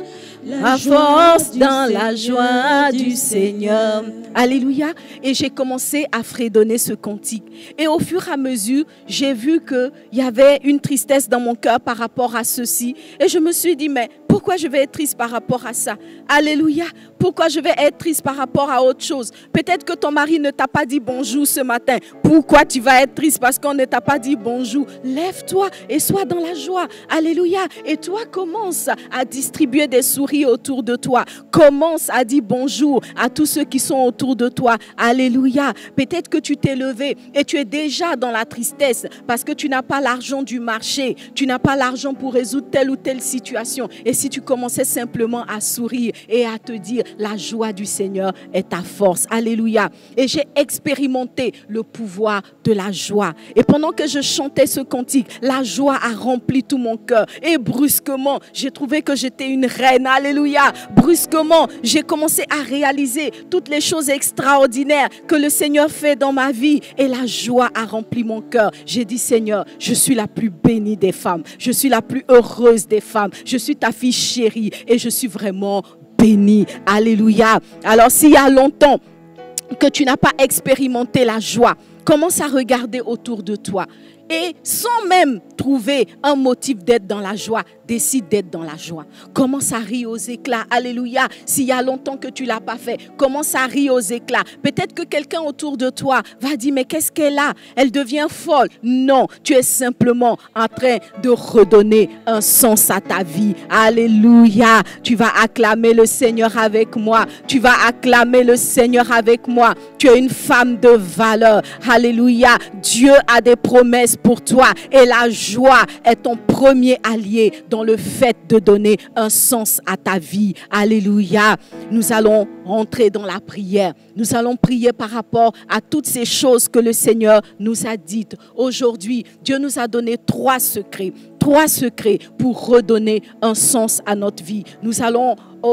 Ma force dans la joie du Seigneur. Alléluia. Et j'ai commencé à fredonner ce cantique. Et au fur et à mesure, j'ai vu qu'il y avait une tristesse dans mon cœur par rapport à ceci. Et je me suis dit, mais pourquoi je vais être triste par rapport à ça? Alléluia. Pourquoi je vais être triste par rapport à autre chose? Peut-être que ton mari ne t'a pas dit bonjour ce matin. Pourquoi tu vas être triste? Parce qu'on ne t'a pas dit bonjour. Lève-toi et sois dans la joie. Alléluia. Et toi, commence à distribuer des souris autour de toi. Commence à dire bonjour à tous ceux qui sont autour de toi. Alléluia. Peut-être que tu t'es levé et tu es déjà dans la tristesse parce que tu n'as pas l'argent du marché. Tu n'as pas l'argent pour résoudre telle ou telle situation. Et si tu commençais simplement à sourire et à te dire, la joie du Seigneur est ta force. Alléluia. Et j'ai expérimenté le pouvoir de la joie. Et pendant que je chantais ce cantique, la joie a rempli tout mon cœur. Et brusquement, j'ai trouvé que j'étais une reine. Alléluia. Brusquement, j'ai commencé à réaliser toutes les choses extraordinaires que le Seigneur fait dans ma vie. Et la joie a rempli mon cœur. J'ai dit, Seigneur, je suis la plus bénie des femmes. Je suis la plus heureuse des femmes. Je suis ta fille chérie. Et je suis vraiment béni. Alléluia. Alors, s'il y a longtemps que tu n'as pas expérimenté la joie, commence à regarder autour de toi. Et sans même trouver un motif d'être dans la joie, décide d'être dans la joie. Commence à rire aux éclats. Alléluia. S'il y a longtemps que tu ne l'as pas fait, commence à rire aux éclats. Peut-être que quelqu'un autour de toi va dire, mais qu'est-ce qu'elle a? Elle devient folle. Non, tu es simplement en train de redonner un sens à ta vie. Alléluia. Tu vas acclamer le Seigneur avec moi. Tu vas acclamer le Seigneur avec moi. Tu es une femme de valeur. Alléluia. Dieu a des promesses pour toi et la joie est ton premier allié dans le fait de donner un sens à ta vie. Alléluia. Nous allons rentrer dans la prière. Nous allons prier par rapport à toutes ces choses que le Seigneur nous a dites. Aujourd'hui, Dieu nous a donné trois secrets. Trois secrets pour redonner un sens à notre vie. Nous allons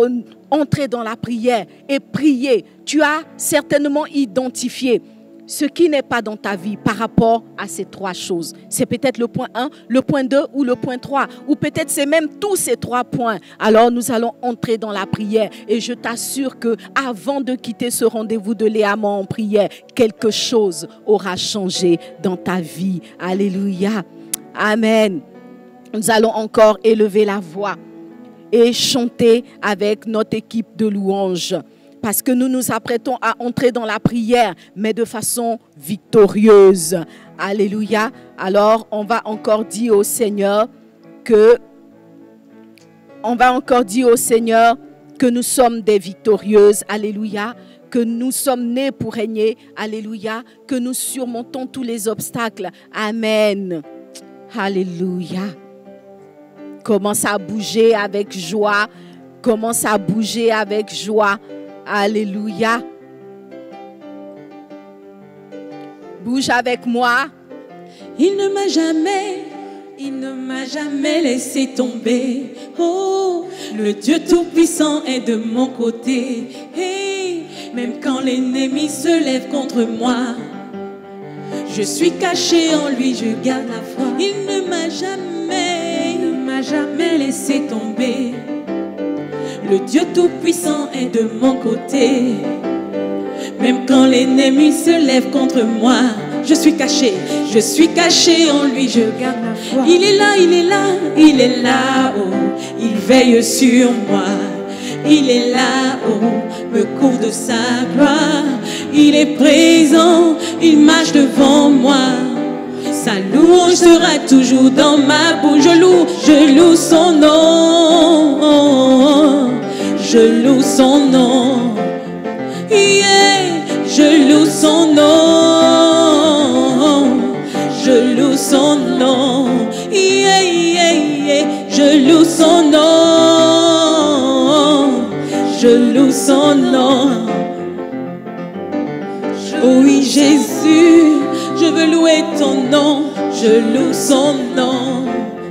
entrer dans la prière et prier. Tu as certainement identifié ce qui n'est pas dans ta vie par rapport à ces trois choses. C'est peut-être le point un, le point deux ou le point trois. Ou peut-être c'est même tous ces trois points. Alors nous allons entrer dans la prière. Et je t'assure que avant de quitter ce rendez-vous de Léamant en prière, quelque chose aura changé dans ta vie. Alléluia. Amen. Nous allons encore élever la voix et chanter avec notre équipe de louanges. Parce que nous nous apprêtons à entrer dans la prière, mais de façon victorieuse. Alléluia. Alors, on va encore dire au Seigneur que, on va encore dire au Seigneur que nous sommes des victorieuses. Alléluia. Que nous sommes nés pour régner. Alléluia. Que nous surmontons tous les obstacles. Amen. Alléluia. Commence à bouger avec joie. Commence à bouger avec joie. Alléluia. Bouge avec moi. Il ne m'a jamais, il ne m'a jamais laissé tomber. Oh, le Dieu Tout-Puissant est de mon côté. Hey, même quand l'ennemi se lève contre moi, je suis caché en lui, je garde la foi. Il ne m'a jamais, il ne m'a jamais laissé tomber. Le Dieu Tout-Puissant est de mon côté. Même quand l'ennemi se lève contre moi, je suis caché, je suis caché en lui, je garde la foi. Il est là, il est là, il est là-haut, il veille sur moi. Il est là-haut, me couvre de sa gloire. Il est présent, il marche devant moi. Sa louange sera toujours dans ma bouche. Je loue, je loue son nom. Je loue son nom. Yeah, je loue son nom. Je loue son nom. Yeah, yeah, yeah. Je loue son nom. je loue son nom. Oh oui Jésus, je veux louer ton nom, je loue son nom.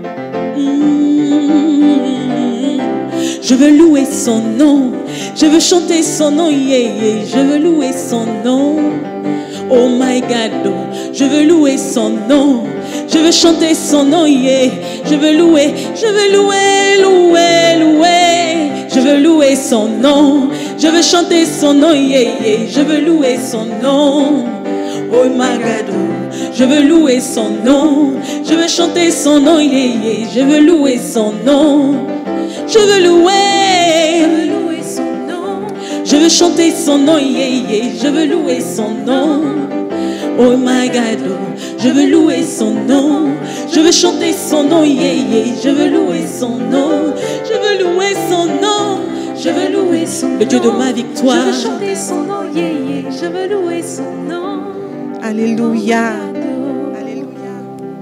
Mmh. Je veux louer son nom, je veux chanter son nom, yeah, yeah. Je veux louer son nom. Oh my God, je veux louer son nom, je veux chanter son nom, yeah. Je veux louer, je veux louer, louer, louer. Je veux louer son nom, je veux chanter son nom, yeah, yeah. Je veux louer son nom. Oh my God, je veux louer son nom, je veux chanter son nom, yeah, yeah. Je veux louer son nom, je veux louer, je veux louer son nom. Je veux chanter son nom, yeah, yeah. Je veux louer son nom. Oh my God, je veux louer son nom, je veux chanter son nom, yeah, yeah. Je veux louer son nom, je veux louer son nom, je veux louer son nom, le Dieu de ma victoire. Je veux chanter son nom, yeah, yeah. Je veux louer son nom. Alléluia. Alléluia.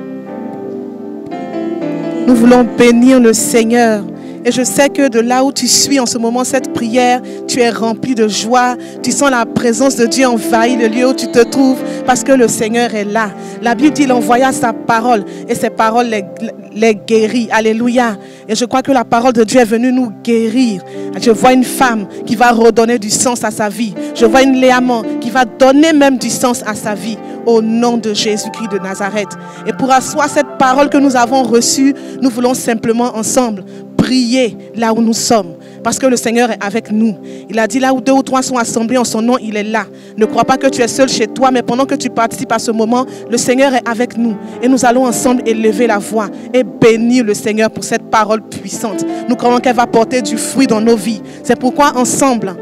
Nous voulons bénir le Seigneur. Et je sais que de là où tu suis en ce moment, cette prière, tu es rempli de joie. Tu sens la présence de Dieu envahir le lieu où tu te trouves parce que le Seigneur est là. La Bible dit qu'il envoya sa parole et ses paroles les, les guérit. Alléluia. Et je crois que la parole de Dieu est venue nous guérir. Je vois une femme qui va redonner du sens à sa vie. Je vois une Léaman qui va donner même du sens à sa vie au nom de Jésus-Christ de Nazareth. Et pour asseoir cette parole que nous avons reçue, nous voulons simplement ensemble prier là où nous sommes. Parce que le Seigneur est avec nous. Il a dit là où deux ou trois sont assemblés en son nom, il est là. Ne crois pas que tu es seul chez toi, mais pendant que tu participes à ce moment, le Seigneur est avec nous. Et nous allons ensemble élever la voix et bénir le Seigneur pour cette parole puissante. Nous croyons qu'elle va porter du fruit dans nos vies. C'est pourquoi ensemble,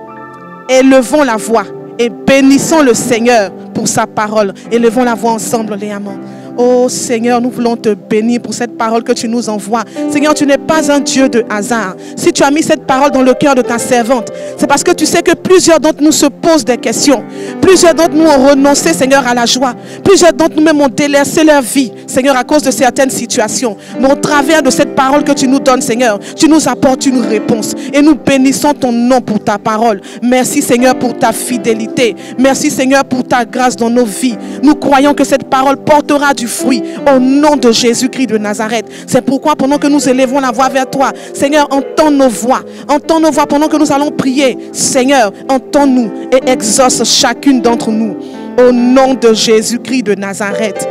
élevons la voix et bénissons le Seigneur pour sa parole. Élevons la voix ensemble, les amants. Oh Seigneur, nous voulons te bénir pour cette parole que tu nous envoies. Seigneur, tu n'es pas un Dieu de hasard. Si tu as mis cette parole dans le cœur de ta servante, c'est parce que tu sais que plusieurs d'entre nous se posent des questions. Plusieurs d'entre nous ont renoncé, Seigneur, à la joie. Plusieurs d'entre nous même ont délaissé leur vie, Seigneur, à cause de certaines situations. Mais au travers de cette parole que tu nous donnes, Seigneur, tu nous apportes une réponse. Et nous bénissons ton nom pour ta parole. Merci, Seigneur, pour ta fidélité. Merci, Seigneur, pour ta grâce dans nos vies. Nous croyons que cette parole portera du fruit au nom de Jésus-Christ de Nazareth. C'est pourquoi pendant que nous élevons la voix vers toi, Seigneur, entends nos voix. Entends nos voix pendant que nous allons prier. Seigneur, entends-nous et exauce chacune d'entre nous. Au nom de Jésus-Christ de Nazareth.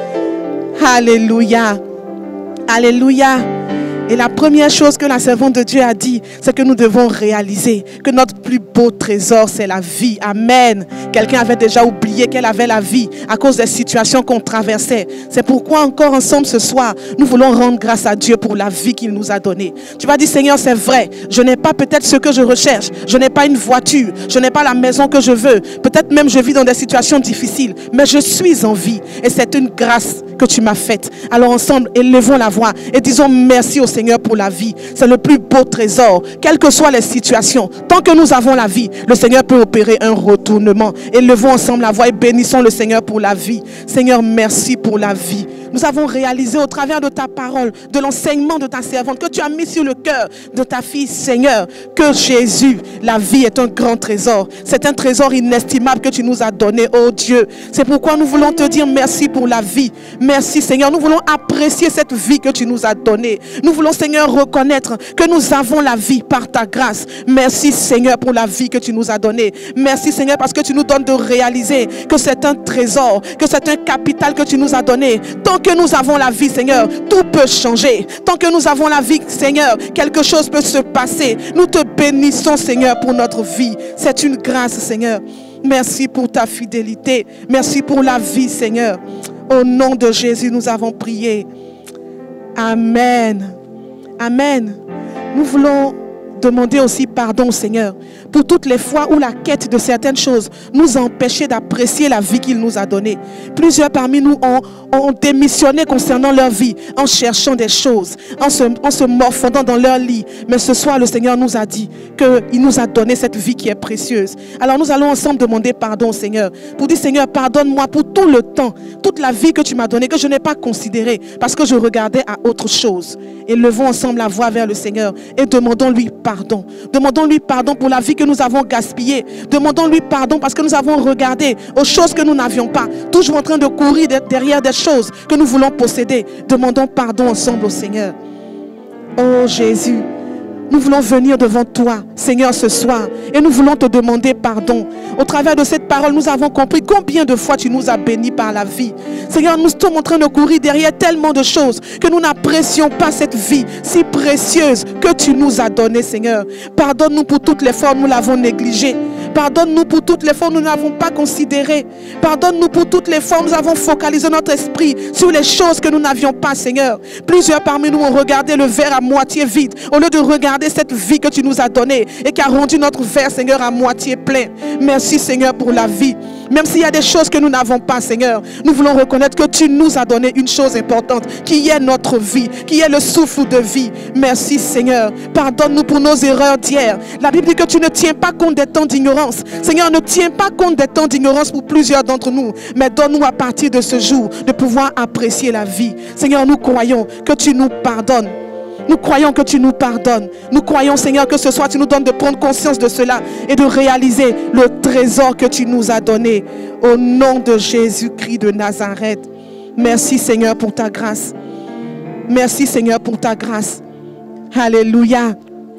Alléluia. Alléluia. Et la première chose que la servante de Dieu a dit, c'est que nous devons réaliser que notre plus beau trésor, c'est la vie. Amen. Quelqu'un avait déjà oublié qu'elle avait la vie à cause des situations qu'on traversait. C'est pourquoi encore ensemble ce soir, nous voulons rendre grâce à Dieu pour la vie qu'il nous a donnée. Tu vas dire, Seigneur, c'est vrai, je n'ai pas peut-être ce que je recherche. Je n'ai pas une voiture, je n'ai pas la maison que je veux. Peut-être même je vis dans des situations difficiles, mais je suis en vie. Et c'est une grâce que tu m'as faite. Alors ensemble, élevons la voix et disons merci au Seigneur pour la vie. C'est le plus beau trésor, quelles que soient les situations. Tant que nous avons la vie, le Seigneur peut opérer un retournement. Élevons ensemble la voix et bénissons le Seigneur pour la vie. Seigneur, merci pour la vie. Nous avons réalisé au travers de ta parole, de l'enseignement de ta servante, que tu as mis sur le cœur de ta fille, Seigneur, que Jésus, la vie est un grand trésor. C'est un trésor inestimable que tu nous as donné, oh Dieu. C'est pourquoi nous voulons te dire merci pour la vie. Merci, Seigneur. Nous voulons apprécier cette vie que tu nous as donnée. Nous voulons, Seigneur, reconnaître que nous avons la vie par ta grâce. Merci, Seigneur, pour la vie que tu nous as donnée. Merci, Seigneur, parce que tu nous donnes de réaliser que c'est un trésor, que c'est un capital que tu nous as donné. Tant que nous avons la vie, Seigneur, tout peut changer. Tant que nous avons la vie, Seigneur, quelque chose peut se passer. Nous te bénissons, Seigneur, pour notre vie. C'est une grâce, Seigneur. Merci pour ta fidélité. Merci pour la vie, Seigneur. Au nom de Jésus, nous avons prié. Amen. Amen. Nous voulons demander aussi pardon au Seigneur pour toutes les fois où la quête de certaines choses nous a empêchés d'apprécier la vie qu'il nous a donnée. Plusieurs parmi nous ont, ont démissionné concernant leur vie en cherchant des choses, en se, en se morfondant dans leur lit. Mais ce soir, le Seigneur nous a dit qu'il nous a donné cette vie qui est précieuse. Alors nous allons ensemble demander pardon au Seigneur pour dire, Seigneur, pardonne-moi pour tout le temps, toute la vie que tu m'as donnée, que je n'ai pas considérée parce que je regardais à autre chose. Et levons ensemble la voix vers le Seigneur et demandons-lui pardon. pardon. Demandons-lui pardon pour la vie que nous avons gaspillée. Demandons-lui pardon parce que nous avons regardé aux choses que nous n'avions pas. Toujours en train de courir derrière des choses que nous voulons posséder. Demandons pardon ensemble au Seigneur. Oh Jésus, nous voulons venir devant toi, Seigneur, ce soir. Et nous voulons te demander pardon. Au travers de cette parole, nous avons compris combien de fois tu nous as bénis par la vie. Seigneur, nous sommes en train de courir derrière tellement de choses que nous n'apprécions pas cette vie si précieuse que tu nous as donnée, Seigneur. Pardonne-nous pour toutes les fois où nous l'avons négligée. Pardonne-nous pour toutes les fois où nous n'avons pas considéré. Pardonne-nous pour toutes les fois où nous avons focalisé notre esprit sur les choses que nous n'avions pas, Seigneur. Plusieurs parmi nous ont regardé le verre à moitié vide au lieu de regarder cette vie que tu nous as donnée et qui a rendu notre verre, Seigneur, à moitié plein. Merci, Seigneur, pour la vie. Même s'il y a des choses que nous n'avons pas, Seigneur, nous voulons reconnaître que tu nous as donné une chose importante, qui est notre vie, qui est le souffle de vie. Merci, Seigneur. Pardonne-nous pour nos erreurs d'hier. La Bible dit que tu ne tiens pas compte des temps d'ignorance. Seigneur, ne tiens pas compte des temps d'ignorance pour plusieurs d'entre nous, mais donne-nous à partir de ce jour de pouvoir apprécier la vie. Seigneur, nous croyons que tu nous pardonnes. Nous croyons que tu nous pardonnes. Nous croyons, Seigneur, que ce soir tu nous donnes de prendre conscience de cela et de réaliser le trésor que tu nous as donné. Au nom de Jésus-Christ de Nazareth. Merci, Seigneur, pour ta grâce. Merci, Seigneur, pour ta grâce. Alléluia.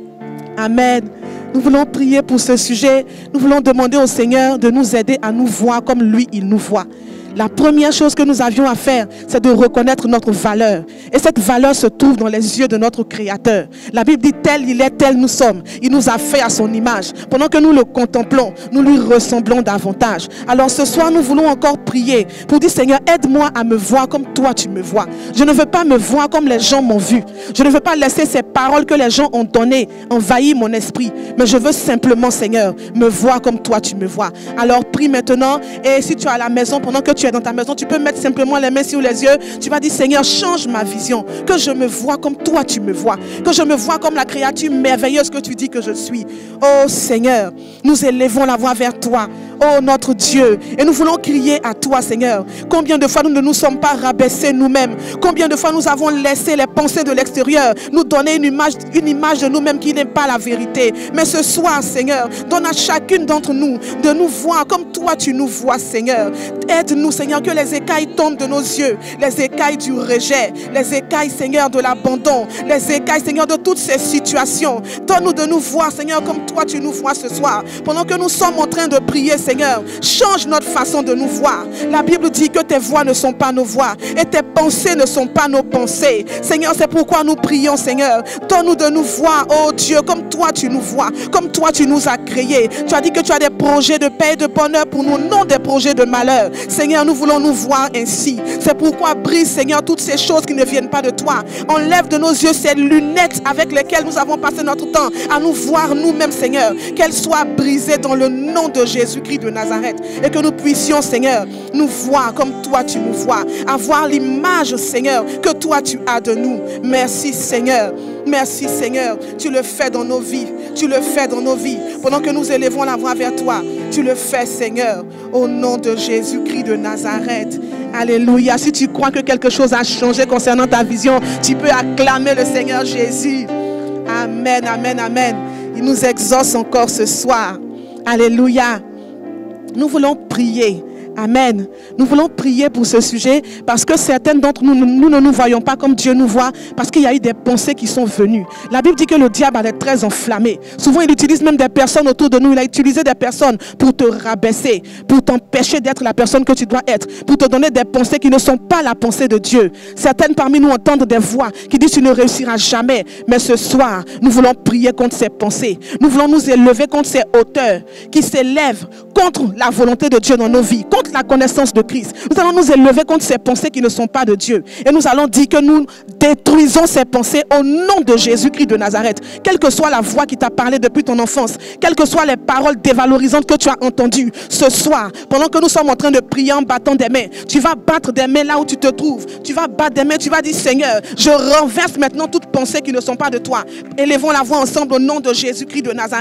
Amen. Nous voulons prier pour ce sujet. Nous voulons demander au Seigneur de nous aider à nous voir comme lui, il nous voit. La première chose que nous avions à faire, c'est de reconnaître notre valeur. Et cette valeur se trouve dans les yeux de notre Créateur. La Bible dit tel il est, tel nous sommes. Il nous a fait à son image. Pendant que nous le contemplons, nous lui ressemblons davantage. Alors ce soir, nous voulons encore prier pour dire Seigneur, aide-moi à me voir comme toi tu me vois. Je ne veux pas me voir comme les gens m'ont vu. Je ne veux pas laisser ces paroles que les gens ont données envahir mon esprit. Mais je veux simplement, Seigneur, me voir comme toi tu me vois. Alors prie maintenant. Et si tu es à la maison, pendant que tu tu es dans ta maison, tu peux mettre simplement les mains sur les yeux. Tu vas dire Seigneur, change ma vision. Que je me vois comme toi tu me vois. Que je me vois comme la créature merveilleuse que tu dis que je suis. Oh Seigneur, nous élevons la voix vers toi. Oh notre Dieu. Et nous voulons crier à toi Seigneur. Combien de fois nous ne nous sommes pas rabaissés nous-mêmes. Combien de fois nous avons laissé les pensées de l'extérieur nous donner une image, une image de nous-mêmes qui n'est pas la vérité. Mais ce soir Seigneur, donne à chacune d'entre nous de nous voir comme toi tu nous vois Seigneur. Aide-nous Seigneur, que les écailles tombent de nos yeux, les écailles du rejet, les écailles, Seigneur, de l'abandon, les écailles, Seigneur, de toutes ces situations. Donne-nous de nous voir, Seigneur, comme toi tu nous vois ce soir. Pendant que nous sommes en train de prier, Seigneur, change notre façon de nous voir. La Bible dit que tes voix ne sont pas nos voix et tes pensées ne sont pas nos pensées. Seigneur, c'est pourquoi nous prions, Seigneur. Donne-nous de nous voir, oh Dieu, comme toi tu nous vois, comme toi tu nous as créés. Tu as dit que tu as des projets de paix et de bonheur pour nous, non des projets de malheur. Seigneur, nous voulons nous voir ainsi. C'est pourquoi brise, Seigneur, toutes ces choses qui ne viennent pas de toi. Enlève de nos yeux ces lunettes avec lesquelles nous avons passé notre temps à nous voir nous-mêmes, Seigneur. Qu'elles soient brisées dans le nom de Jésus-Christ de Nazareth. Et que nous puissions, Seigneur, nous voir comme toi tu nous vois. Avoir l'image, Seigneur, que toi tu as de nous. Merci, Seigneur. Merci, Seigneur. Tu le fais dans nos vies. Tu le fais dans nos vies. Pendant que nous élevons la voix vers toi, tu le fais, Seigneur. Au nom de Jésus-Christ de Nazareth. Alléluia. Si tu crois que quelque chose a changé concernant ta vision, tu peux acclamer le Seigneur Jésus. Amen, amen, amen. Il nous exauce encore ce soir. Alléluia. Nous voulons prier. Amen. Nous voulons prier pour ce sujet parce que certaines d'entre nous, nous ne nous voyons pas comme Dieu nous voit parce qu'il y a eu des pensées qui sont venues. La Bible dit que le diable est très enflammé. Souvent, il utilise même des personnes autour de nous. Il a utilisé des personnes pour te rabaisser, pour t'empêcher d'être la personne que tu dois être, pour te donner des pensées qui ne sont pas la pensée de Dieu. Certaines parmi nous entendent des voix qui disent tu ne réussiras jamais. Mais ce soir, nous voulons prier contre ces pensées. Nous voulons nous élever contre ces hauteurs qui s'élèvent contre la volonté de Dieu dans nos vies, contre la connaissance de Christ. Nous allons nous élever contre ces pensées qui ne sont pas de Dieu. Et nous allons dire que nous détruisons ces pensées au nom de Jésus-Christ de Nazareth. Quelle que soit la voix qui t'a parlé depuis ton enfance, quelles que soient les paroles dévalorisantes que tu as entendues ce soir, pendant que nous sommes en train de prier en battant des mains, tu vas battre des mains là où tu te trouves. Tu vas battre des mains, tu vas dire Seigneur, je renverse maintenant toutes pensées qui ne sont pas de toi. Élevons la voix ensemble au nom de Jésus-Christ de Nazareth.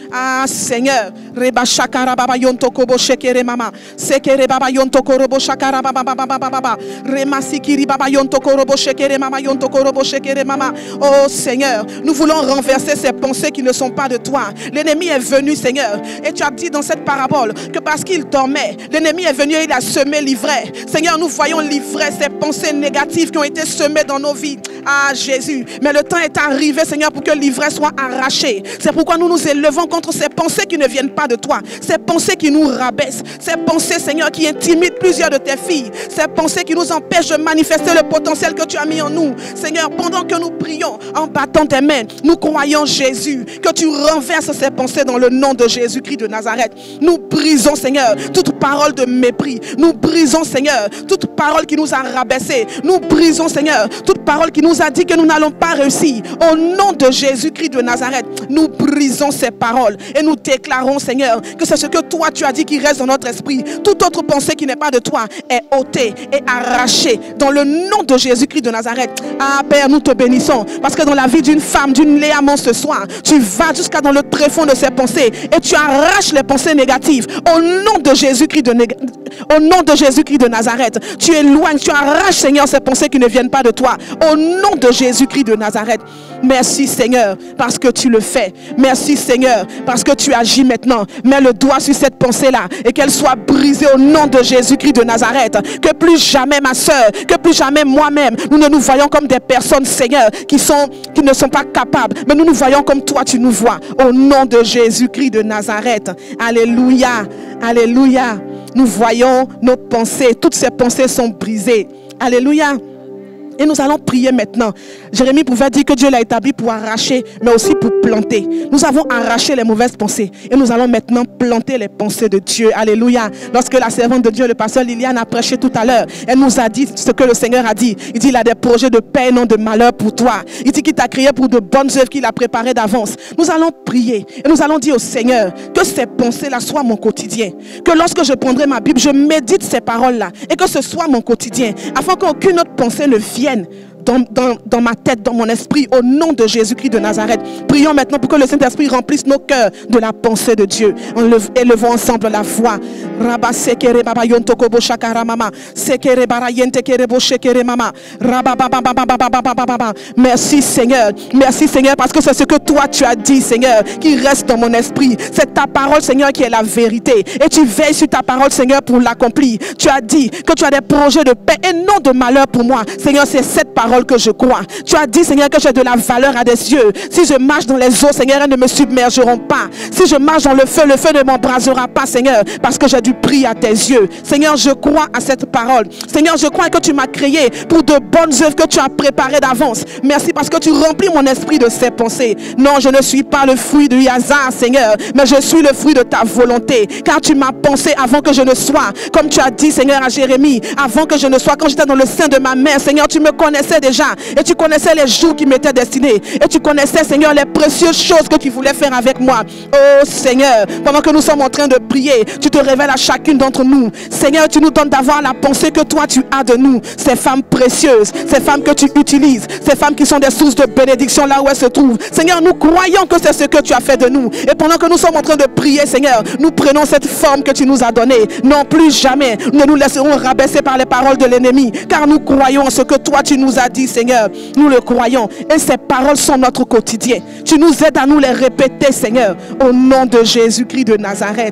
Ah Seigneur, Reba Shakara Baba Yonto Kobo Shekere Mama, Sekere Baba Yonto Korobo Shakara Baba Baba Baba Baba, Rema Sikiri Baba Yonto Korobo Shekere Mama Yonto Korobo Shekere Mama. Oh Seigneur, nous voulons renverser ces pensées qui ne sont pas de toi. L'ennemi est venu, Seigneur, et tu as dit dans cette parabole que parce qu'il dormait, l'ennemi est venu et il a semé l'ivraie. Seigneur, nous voyons l'ivraie, ces pensées négatives qui ont été semées dans nos vies. Ah Jésus, mais le temps est arrivé, Seigneur, pour que l'ivraie soit arrachée. C'est pourquoi nous nous élevons contre ces pensées qui ne viennent pas de toi, ces pensées qui nous rabaissent, ces pensées, Seigneur, qui intimident plusieurs de tes filles, ces pensées qui nous empêchent de manifester le potentiel que tu as mis en nous. Seigneur, pendant que nous prions en battant tes mains, nous croyons, Jésus, que tu renverses ces pensées dans le nom de Jésus-Christ de Nazareth. Nous brisons, Seigneur, toute parole de mépris. Nous brisons, Seigneur, toute parole qui nous a rabaissés. Nous brisons, Seigneur, toute parole qui nous a dit que nous n'allons pas réussir. Au nom de Jésus-Christ de Nazareth, nous brisons ces paroles et nous déclarons, Seigneur, que c'est ce que toi tu as dit qui reste dans notre esprit. Toute autre pensée qui n'est pas de toi est ôtée et arrachée dans le nom de Jésus-Christ de Nazareth. Ah Père, nous te bénissons parce que dans la vie d'une femme, d'une Léamon ce soir, tu vas jusqu'à dans le tréfonds de ses pensées et tu arraches les pensées négatives au nom de Jésus-Christ de, au nom de Jésus-Christ de Nazareth. Tu éloignes, tu arraches, Seigneur, ces pensées qui ne viennent pas de toi au nom de Jésus-Christ de Nazareth. Merci, Seigneur, parce que tu le fais. Merci, Seigneur, parce que tu agis maintenant. Mets le doigt sur cette pensée-là et qu'elle soit brisée au nom de Jésus-Christ de Nazareth. Que plus jamais, ma soeur, que plus jamais moi-même, nous ne nous voyons comme des personnes, Seigneur, qui, sont, qui ne sont pas capables, mais nous nous voyons comme toi, tu nous vois. Au nom de Jésus-Christ de Nazareth. Alléluia, alléluia. Nous voyons nos pensées, toutes ces pensées sont brisées. Alléluia. Et nous allons prier maintenant. Jérémie pouvait dire que Dieu l'a établi pour arracher, mais aussi pour planter. Nous avons arraché les mauvaises pensées. Et nous allons maintenant planter les pensées de Dieu. Alléluia. Lorsque la servante de Dieu, le pasteur Liliane, a prêché tout à l'heure, elle nous a dit ce que le Seigneur a dit. Il dit, il a des projets de paix et non de malheur pour toi. Il dit qu'il t'a créé pour de bonnes œuvres qu'il a préparées d'avance. Nous allons prier. Et nous allons dire au Seigneur que ces pensées-là soient mon quotidien. Que lorsque je prendrai ma Bible, je médite ces paroles-là. Et que ce soit mon quotidien. Afin qu'aucune autre pensée ne vienne Dans, dans, dans ma tête, dans mon esprit, au nom de Jésus-Christ de Nazareth. Prions maintenant pour que le Saint-Esprit remplisse nos cœurs de la pensée de Dieu. Élevons ensemble la voix. Rabba sekere baba yonto kobo shakara mama. Sekere bara yente kere bo shekere mama. Rabba baba baba baba baba baba. Merci Seigneur. Merci Seigneur parce que c'est ce que toi tu as dit Seigneur qui reste dans mon esprit. C'est ta parole Seigneur qui est la vérité. Et tu veilles sur ta parole Seigneur pour l'accomplir. Tu as dit que tu as des projets de paix et non de malheur pour moi. Seigneur, c'est cette parole que je crois. Tu as dit Seigneur que j'ai de la valeur à des yeux. Si je marche dans les eaux Seigneur, elles ne me submergeront pas. Si je marche dans le feu, le feu ne m'embrasera pas Seigneur, parce que j'ai du prix à tes yeux. Seigneur, je crois à cette parole. Seigneur, je crois que tu m'as créé pour de bonnes œuvres que tu as préparées d'avance. Merci parce que tu remplis mon esprit de ces pensées. Non, je ne suis pas le fruit du hasard Seigneur, mais je suis le fruit de ta volonté, car tu m'as pensé avant que je ne sois. Comme tu as dit Seigneur à Jérémie, avant que je ne sois, quand j'étais dans le sein de ma mère Seigneur, tu me connaissais déjà et tu connaissais les jours qui m'étaient destinés et tu connaissais Seigneur les précieuses choses que tu voulais faire avec moi. Oh Seigneur, pendant que nous sommes en train de prier, tu te révèles à chacune d'entre nous. Seigneur, tu nous donnes d'avoir la pensée que toi tu as de nous, ces femmes précieuses, ces femmes que tu utilises, ces femmes qui sont des sources de bénédiction là où elles se trouvent. Seigneur, nous croyons que c'est ce que tu as fait de nous et pendant que nous sommes en train de prier Seigneur, nous prenons cette forme que tu nous as donnée. Non, plus jamais nous ne nous laisserons rabaisser par les paroles de l'ennemi, car nous croyons en ce que toi tu nous as dit Seigneur, nous le croyons et ces paroles sont notre quotidien. Tu nous aides à nous les répéter Seigneur, au nom de Jésus-Christ de Nazareth.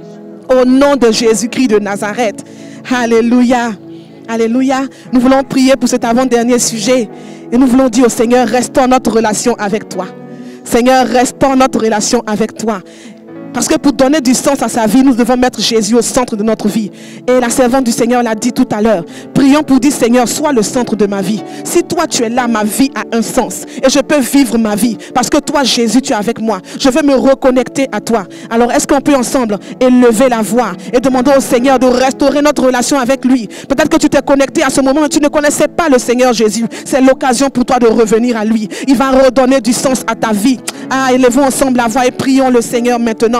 Au nom de Jésus-Christ de Nazareth. Alléluia. Alléluia. Nous voulons prier pour cet avant-dernier sujet et nous voulons dire au Seigneur, restons notre relation avec toi. Seigneur, restons notre relation avec toi. Parce que pour donner du sens à sa vie, nous devons mettre Jésus au centre de notre vie. Et la servante du Seigneur l'a dit tout à l'heure. Prions pour dire, Seigneur, sois le centre de ma vie. Si toi tu es là, ma vie a un sens. Et je peux vivre ma vie. Parce que toi, Jésus, tu es avec moi. Je veux me reconnecter à toi. Alors, est-ce qu'on peut ensemble élever la voix et demander au Seigneur de restaurer notre relation avec lui? Peut-être que tu t'es connecté à ce moment, mais tu ne connaissais pas le Seigneur Jésus. C'est l'occasion pour toi de revenir à lui. Il va redonner du sens à ta vie. Ah, élevons ensemble la voix et prions le Seigneur maintenant.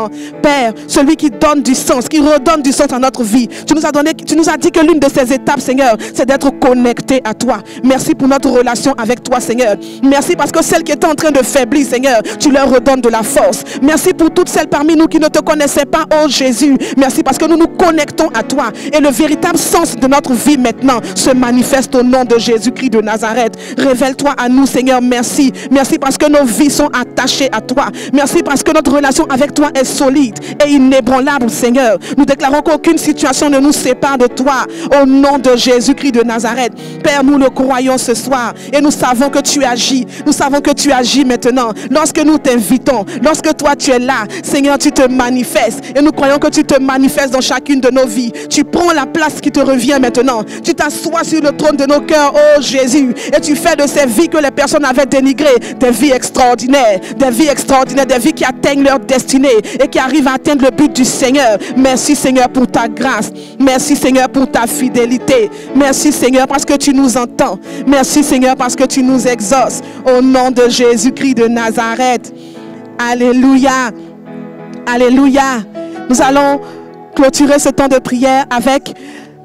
maintenant. Père, celui qui donne du sens, qui redonne du sens à notre vie. Tu nous as donné, tu nous as dit que l'une de ces étapes, Seigneur, c'est d'être connecté à toi. Merci pour notre relation avec toi, Seigneur. Merci parce que celles qui étaient en train de faiblir, Seigneur, tu leur redonnes de la force. Merci pour toutes celles parmi nous qui ne te connaissaient pas, oh Jésus. Merci parce que nous nous connectons à toi. Et le véritable sens de notre vie maintenant se manifeste au nom de Jésus-Christ de Nazareth. Révèle-toi à nous, Seigneur. Merci. Merci parce que nos vies sont attachées à toi. Merci parce que notre relation avec toi est solide et inébranlable, Seigneur. Nous déclarons qu'aucune situation ne nous sépare de toi. Au nom de Jésus-Christ de Nazareth. Père, nous le croyons ce soir et nous savons que tu agis. Nous savons que tu agis maintenant. Lorsque nous t'invitons, lorsque toi tu es là, Seigneur, tu te manifestes. Et nous croyons que tu te manifestes dans chacune de nos vies. Tu prends la place qui te revient maintenant. Tu t'assois sur le trône de nos cœurs, oh Jésus. Et tu fais de ces vies que les personnes avaient dénigrées des vies extraordinaires. Des vies extraordinaires, des vies qui atteignent leur destinée et qui arrivent à atteindre le but du Seigneur. Merci Seigneur pour ta grâce. Merci Seigneur pour ta fidélité. Merci Seigneur parce que tu nous entends. Merci Seigneur parce que tu nous exauces. Au nom de Jésus-Christ de Nazareth. Alléluia. Alléluia. Nous allons clôturer ce temps de prière avec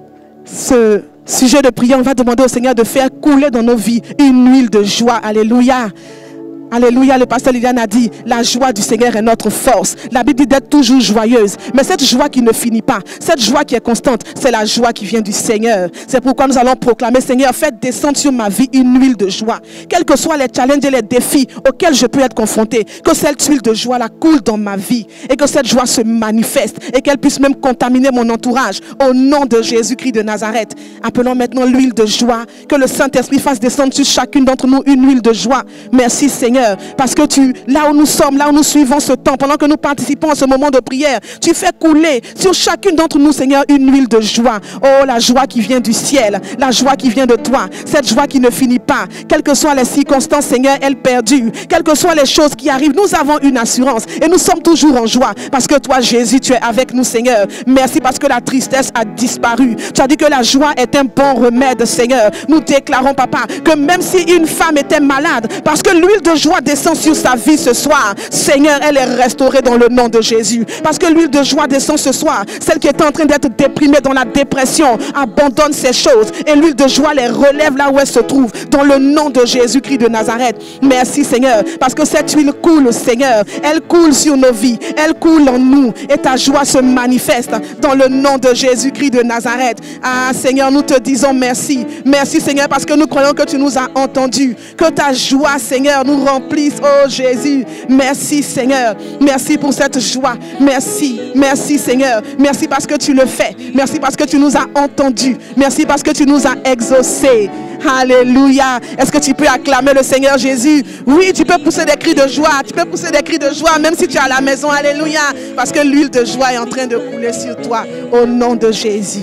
ce sujet de prière. On va demander au Seigneur de faire couler dans nos vies une huile de joie. Alléluia. Alléluia, le pasteur Liliane a dit, la joie du Seigneur est notre force. La Bible dit d'être toujours joyeuse. Mais cette joie qui ne finit pas, cette joie qui est constante, c'est la joie qui vient du Seigneur. C'est pourquoi nous allons proclamer, Seigneur, faites descendre sur ma vie une huile de joie. Quels que soient les challenges et les défis auxquels je peux être confronté, que cette huile de joie la coule dans ma vie et que cette joie se manifeste et qu'elle puisse même contaminer mon entourage. Au nom de Jésus-Christ de Nazareth, appelons maintenant l'huile de joie. Que le Saint-Esprit fasse descendre sur chacune d'entre nous une huile de joie. Merci Seigneur. Parce que tu, là où nous sommes, là où nous suivons ce temps, pendant que nous participons à ce moment de prière, tu fais couler sur chacune d'entre nous, Seigneur, une huile de joie. Oh, la joie qui vient du ciel, la joie qui vient de toi, cette joie qui ne finit pas. Quelles que soient les circonstances, Seigneur, elles perdurent. Quelles que soient les choses qui arrivent, nous avons une assurance et nous sommes toujours en joie. Parce que toi, Jésus, tu es avec nous, Seigneur. Merci parce que la tristesse a disparu. Tu as dit que la joie est un bon remède, Seigneur. Nous déclarons, Papa, que même si une femme était malade, parce que l'huile de joie descend sur sa vie ce soir, Seigneur, elle est restaurée dans le nom de Jésus. Parce que l'huile de joie descend ce soir. Celle qui est en train d'être déprimée dans la dépression abandonne ces choses et l'huile de joie les relève là où elle se trouve dans le nom de Jésus-Christ de Nazareth. Merci Seigneur parce que cette huile coule, Seigneur, elle coule sur nos vies, elle coule en nous et ta joie se manifeste dans le nom de Jésus-Christ de Nazareth. Ah Seigneur, nous te disons merci. Merci Seigneur parce que nous croyons que tu nous as entendus, que ta joie, Seigneur, nous remplisse, oh Jésus. Merci Seigneur, merci pour cette joie. Merci, merci Seigneur, merci parce que tu le fais. Merci parce que tu nous as entendus. Merci parce que tu nous as exaucés. Alléluia. Est-ce que tu peux acclamer le Seigneur Jésus? Oui, tu peux pousser des cris de joie. Tu peux pousser des cris de joie même si tu es à la maison. Alléluia. Parce que l'huile de joie est en train de couler sur toi au nom de Jésus.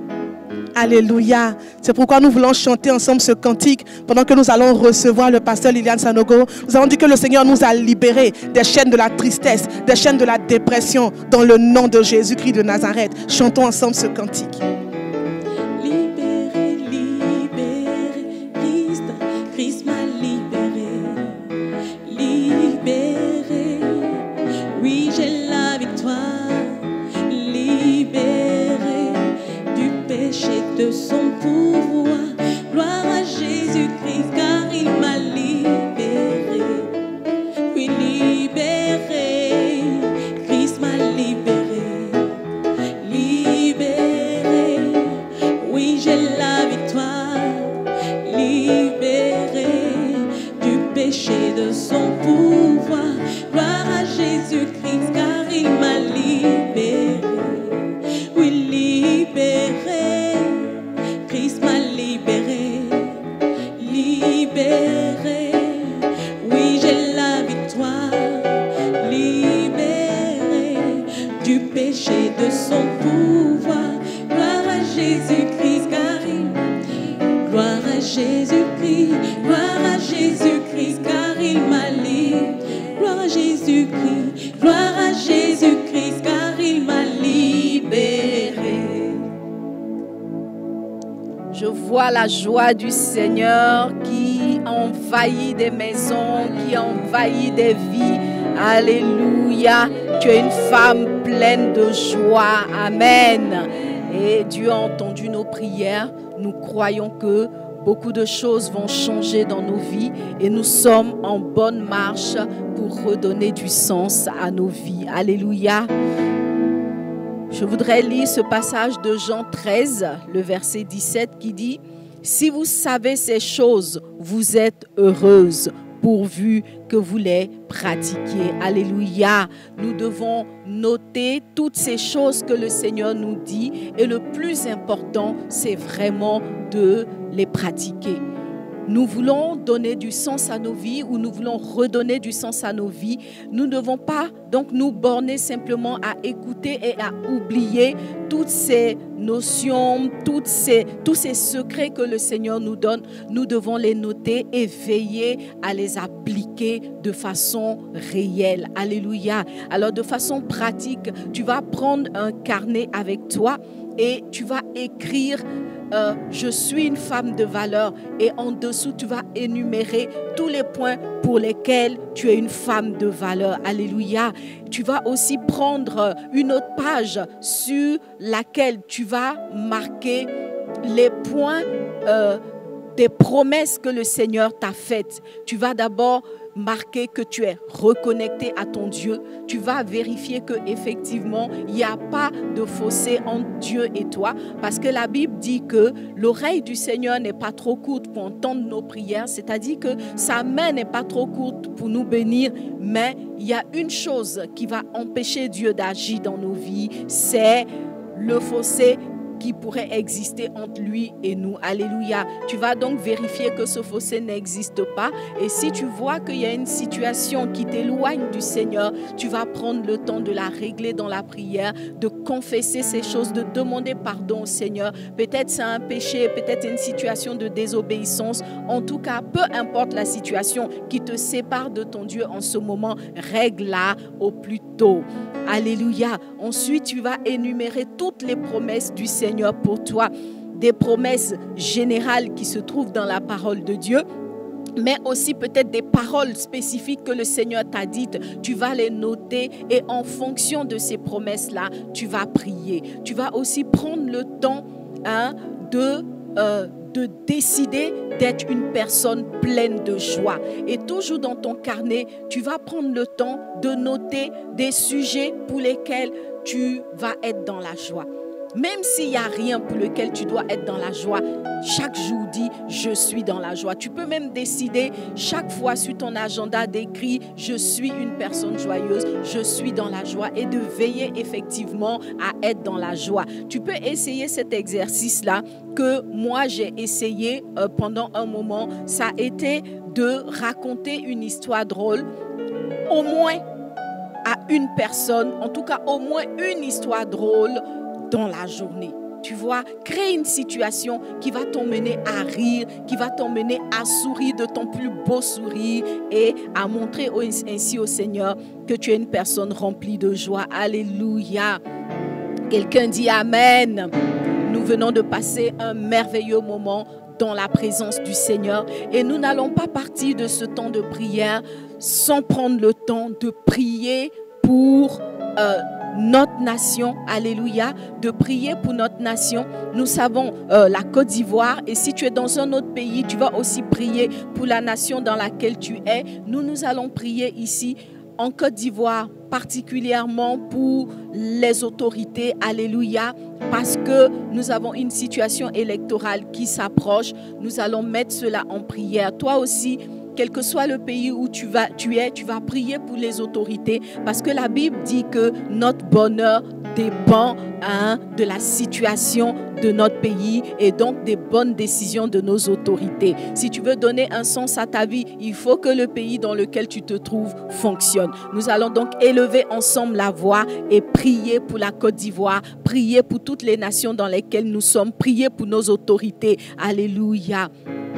Alléluia. C'est pourquoi nous voulons chanter ensemble ce cantique pendant que nous allons recevoir le pasteur Liliane Sanogo. Nous avons dit que le Seigneur nous a libérés des chaînes de la tristesse, des chaînes de la dépression dans le nom de Jésus-Christ de Nazareth. Chantons ensemble ce cantique. Libéré, libéré, Christ, Christ m'a libéré, libéré, oui j'ai la victoire, libéré du péché de son pouvoir, gloire à Jésus-Christ car il m'a libéré, oui libéré, Christ m'a libéré, libéré, oui j'ai la victoire, libéré du péché de son pouvoir, gloire à Jésus-Christ car il m'a libéré, oui libéré, Christ m'a libéré, libéré, oui j'ai la victoire, libéré du péché de son pouvoir, gloire à Jésus-Christ car il m'a libéré, gloire à Jésus-Christ, gloire à Jésus-Christ car il m'a libéré, gloire à Jésus-Christ, gloire à Jésus-Christ car il m'a libéré. Je vois la joie du Seigneur qui envahit des maisons, qui envahit des vies. Alléluia. Tu es une femme pleine de joie. Amen. Et Dieu a entendu nos prières. Nous croyons que beaucoup de choses vont changer dans nos vies et nous sommes en bonne marche pour redonner du sens à nos vies. Alléluia. Je voudrais lire ce passage de Jean treize, le verset dix-sept qui dit « Si vous savez ces choses, vous êtes heureuses, pourvu que vous les pratiquiez. » Alléluia. Nous devons noter toutes ces choses que le Seigneur nous dit et le plus important, c'est vraiment de les pratiquer. Nous voulons donner du sens à nos vies ou nous voulons redonner du sens à nos vies. Nous ne devons pas donc nous borner simplement à écouter et à oublier toutes ces notions, toutes ces, tous ces secrets que le Seigneur nous donne. Nous devons les noter et veiller à les appliquer de façon réelle. Alléluia. Alors de façon pratique, tu vas prendre un carnet avec toi et tu vas écrire Euh, je suis une femme de valeur et en dessous tu vas énumérer tous les points pour lesquels tu es une femme de valeur. Alléluia. Tu vas aussi prendre une autre page sur laquelle tu vas marquer les points euh, des promesses que le Seigneur t'a faites. Tu vas d'abord marquer que tu es reconnecté à ton Dieu. Tu vas vérifier qu'effectivement, il n'y a pas de fossé entre Dieu et toi. Parce que la Bible dit que l'oreille du Seigneur n'est pas trop courte pour entendre nos prières. C'est-à-dire que sa main n'est pas trop courte pour nous bénir. Mais il y a une chose qui va empêcher Dieu d'agir dans nos vies. C'est le fossé qui pourrait exister entre lui et nous. Alléluia. Tu vas donc vérifier que ce fossé n'existe pas. Et si tu vois qu'il y a une situation qui t'éloigne du Seigneur, tu vas prendre le temps de la régler dans la prière, de confesser ces choses, de demander pardon au Seigneur. Peut-être c'est un péché, peut-être une situation de désobéissance. En tout cas, peu importe la situation qui te sépare de ton Dieu en ce moment, règle-la au plus tôt. Alléluia. Ensuite, tu vas énumérer toutes les promesses du Seigneur pour toi, des promesses générales qui se trouvent dans la parole de Dieu, mais aussi peut-être des paroles spécifiques que le Seigneur t'a dites. Tu vas les noter et en fonction de ces promesses-là, tu vas prier. Tu vas aussi prendre le temps hein, de... Euh, de décider d'être une personne pleine de joie. Et toujours dans ton carnet, tu vas prendre le temps de noter des sujets pour lesquels tu vas être dans la joie. Même s'il n'y a rien pour lequel tu dois être dans la joie, chaque jour dit « je suis dans la joie ». Tu peux même décider chaque fois sur ton agenda d'écrire « je suis une personne joyeuse, je suis dans la joie » et de veiller effectivement à être dans la joie. Tu peux essayer cet exercice-là que moi j'ai essayé euh, pendant un moment. Ça a été de raconter une histoire drôle au moins à une personne, en tout cas au moins une histoire drôle dans la journée. Tu vois, crée une situation qui va t'emmener à rire, qui va t'emmener à sourire de ton plus beau sourire et à montrer ainsi au Seigneur que tu es une personne remplie de joie. Alléluia. Quelqu'un dit Amen. Nous venons de passer un merveilleux moment dans la présence du Seigneur et nous n'allons pas partir de ce temps de prière sans prendre le temps de prier pour euh, notre nation, alléluia, de prier pour notre nation. Nous savons euh, la Côte d'Ivoire et si tu es dans un autre pays, tu vas aussi prier pour la nation dans laquelle tu es. Nous, nous allons prier ici en Côte d'Ivoire, particulièrement pour les autorités, alléluia, parce que nous avons une situation électorale qui s'approche. Nous allons mettre cela en prière. Toi aussi, quel que soit le pays où tu, vas, tu es, tu vas prier pour les autorités parce que la Bible dit que notre bonheur dépend hein, de la situation de notre pays et donc des bonnes décisions de nos autorités. Si tu veux donner un sens à ta vie, il faut que le pays dans lequel tu te trouves fonctionne. Nous allons donc élever ensemble la voix et prier pour la Côte d'Ivoire, prier pour toutes les nations dans lesquelles nous sommes, prier pour nos autorités. Alléluia.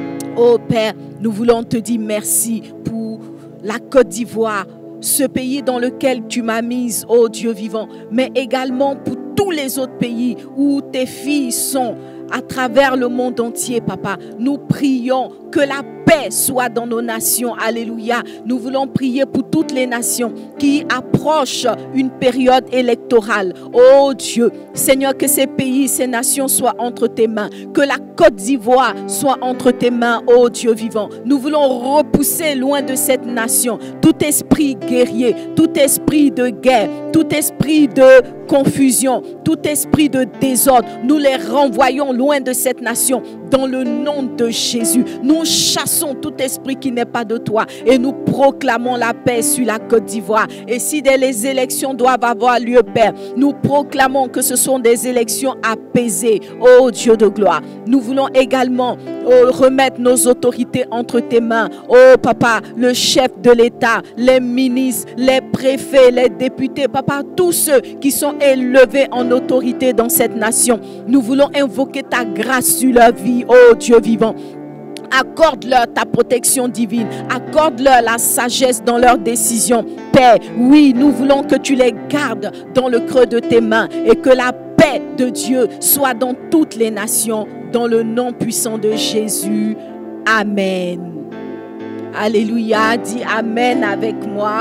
Oh Père, nous voulons te dire merci pour la Côte d'Ivoire, ce pays dans lequel tu m'as mise, oh Dieu vivant, mais également pour tous les autres pays où tes filles sont à travers le monde entier, papa. Nous prions que la paix soit dans nos nations. Alléluia. Nous voulons prier pour toutes les nations qui approchent une période électorale. Oh Dieu, Seigneur, que ces pays, ces nations soient entre tes mains. Que la Côte d'Ivoire soit entre tes mains, oh Dieu vivant. Nous voulons repousser loin de cette nation tout esprit guerrier, tout esprit de guerre, tout esprit de confusion, tout esprit de désordre. Nous les renvoyons loin de cette nation dans le nom de Jésus. Nous chassons tout esprit qui n'est pas de toi et nous proclamons la paix sur la Côte d'Ivoire. Et si des les élections doivent avoir lieu, Père, nous proclamons que ce sont des élections apaisées, oh Dieu de gloire. Nous voulons également oh, remettre nos autorités entre tes mains. Oh Papa, le chef de l'État, les ministres, les préfets, les députés, Papa, tous ceux qui sont élevés en autorité dans cette nation. Nous voulons invoquer ta grâce sur leur vie, oh Dieu vivant. Accorde-leur ta protection divine. Accorde-leur la sagesse dans leurs décisions. Père, oui, nous voulons que tu les gardes dans le creux de tes mains et que la paix de Dieu soit dans toutes les nations, dans le nom puissant de Jésus. Amen. Alléluia. Dis Amen avec moi.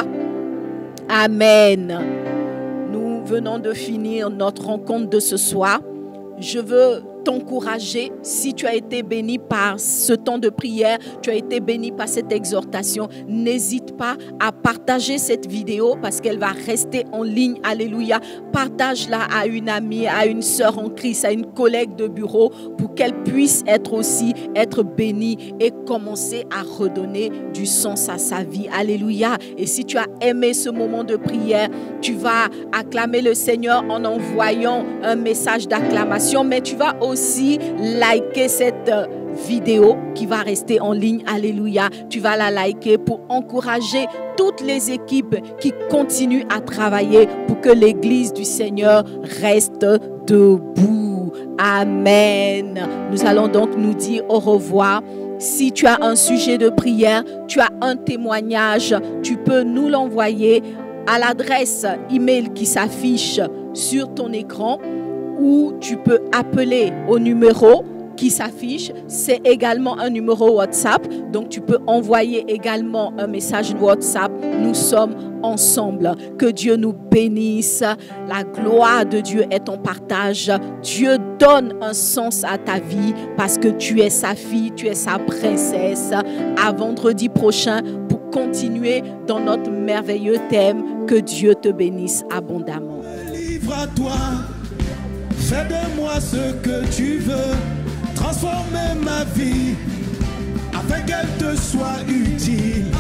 Amen. Nous venons de finir notre rencontre de ce soir. Je veux t'encourager, si tu as été béni par ce temps de prière, tu as été béni par cette exhortation, n'hésite pas à partager cette vidéo parce qu'elle va rester en ligne. Alléluia. Partage-la à une amie, à une sœur en Christ, à une collègue de bureau pour qu'elle puisse être aussi, être bénie et commencer à redonner du sens à sa vie. Alléluia. Et si tu as aimé ce moment de prière, tu vas acclamer le Seigneur en envoyant un message d'acclamation, mais tu vas aussi aussi liker cette vidéo qui va rester en ligne. Alléluia. Tu vas la liker pour encourager toutes les équipes qui continuent à travailler pour que l'église du Seigneur reste debout. Amen. Nous allons donc nous dire au revoir. Si tu as un sujet de prière, tu as un témoignage, tu peux nous l'envoyer à l'adresse email qui s'affiche sur ton écran, ou tu peux appeler au numéro qui s'affiche. C'est également un numéro WhatsApp, donc tu peux envoyer également un message WhatsApp. Nous sommes ensemble. Que Dieu nous bénisse. La gloire de Dieu est en partage. Dieu donne un sens à ta vie parce que tu es sa fille, tu es sa princesse. À vendredi prochain pour continuer dans notre merveilleux thème. Que Dieu te bénisse abondamment. Livre à toi. Fais de moi ce que tu veux, transformer ma vie, afin qu'elle te soit utile.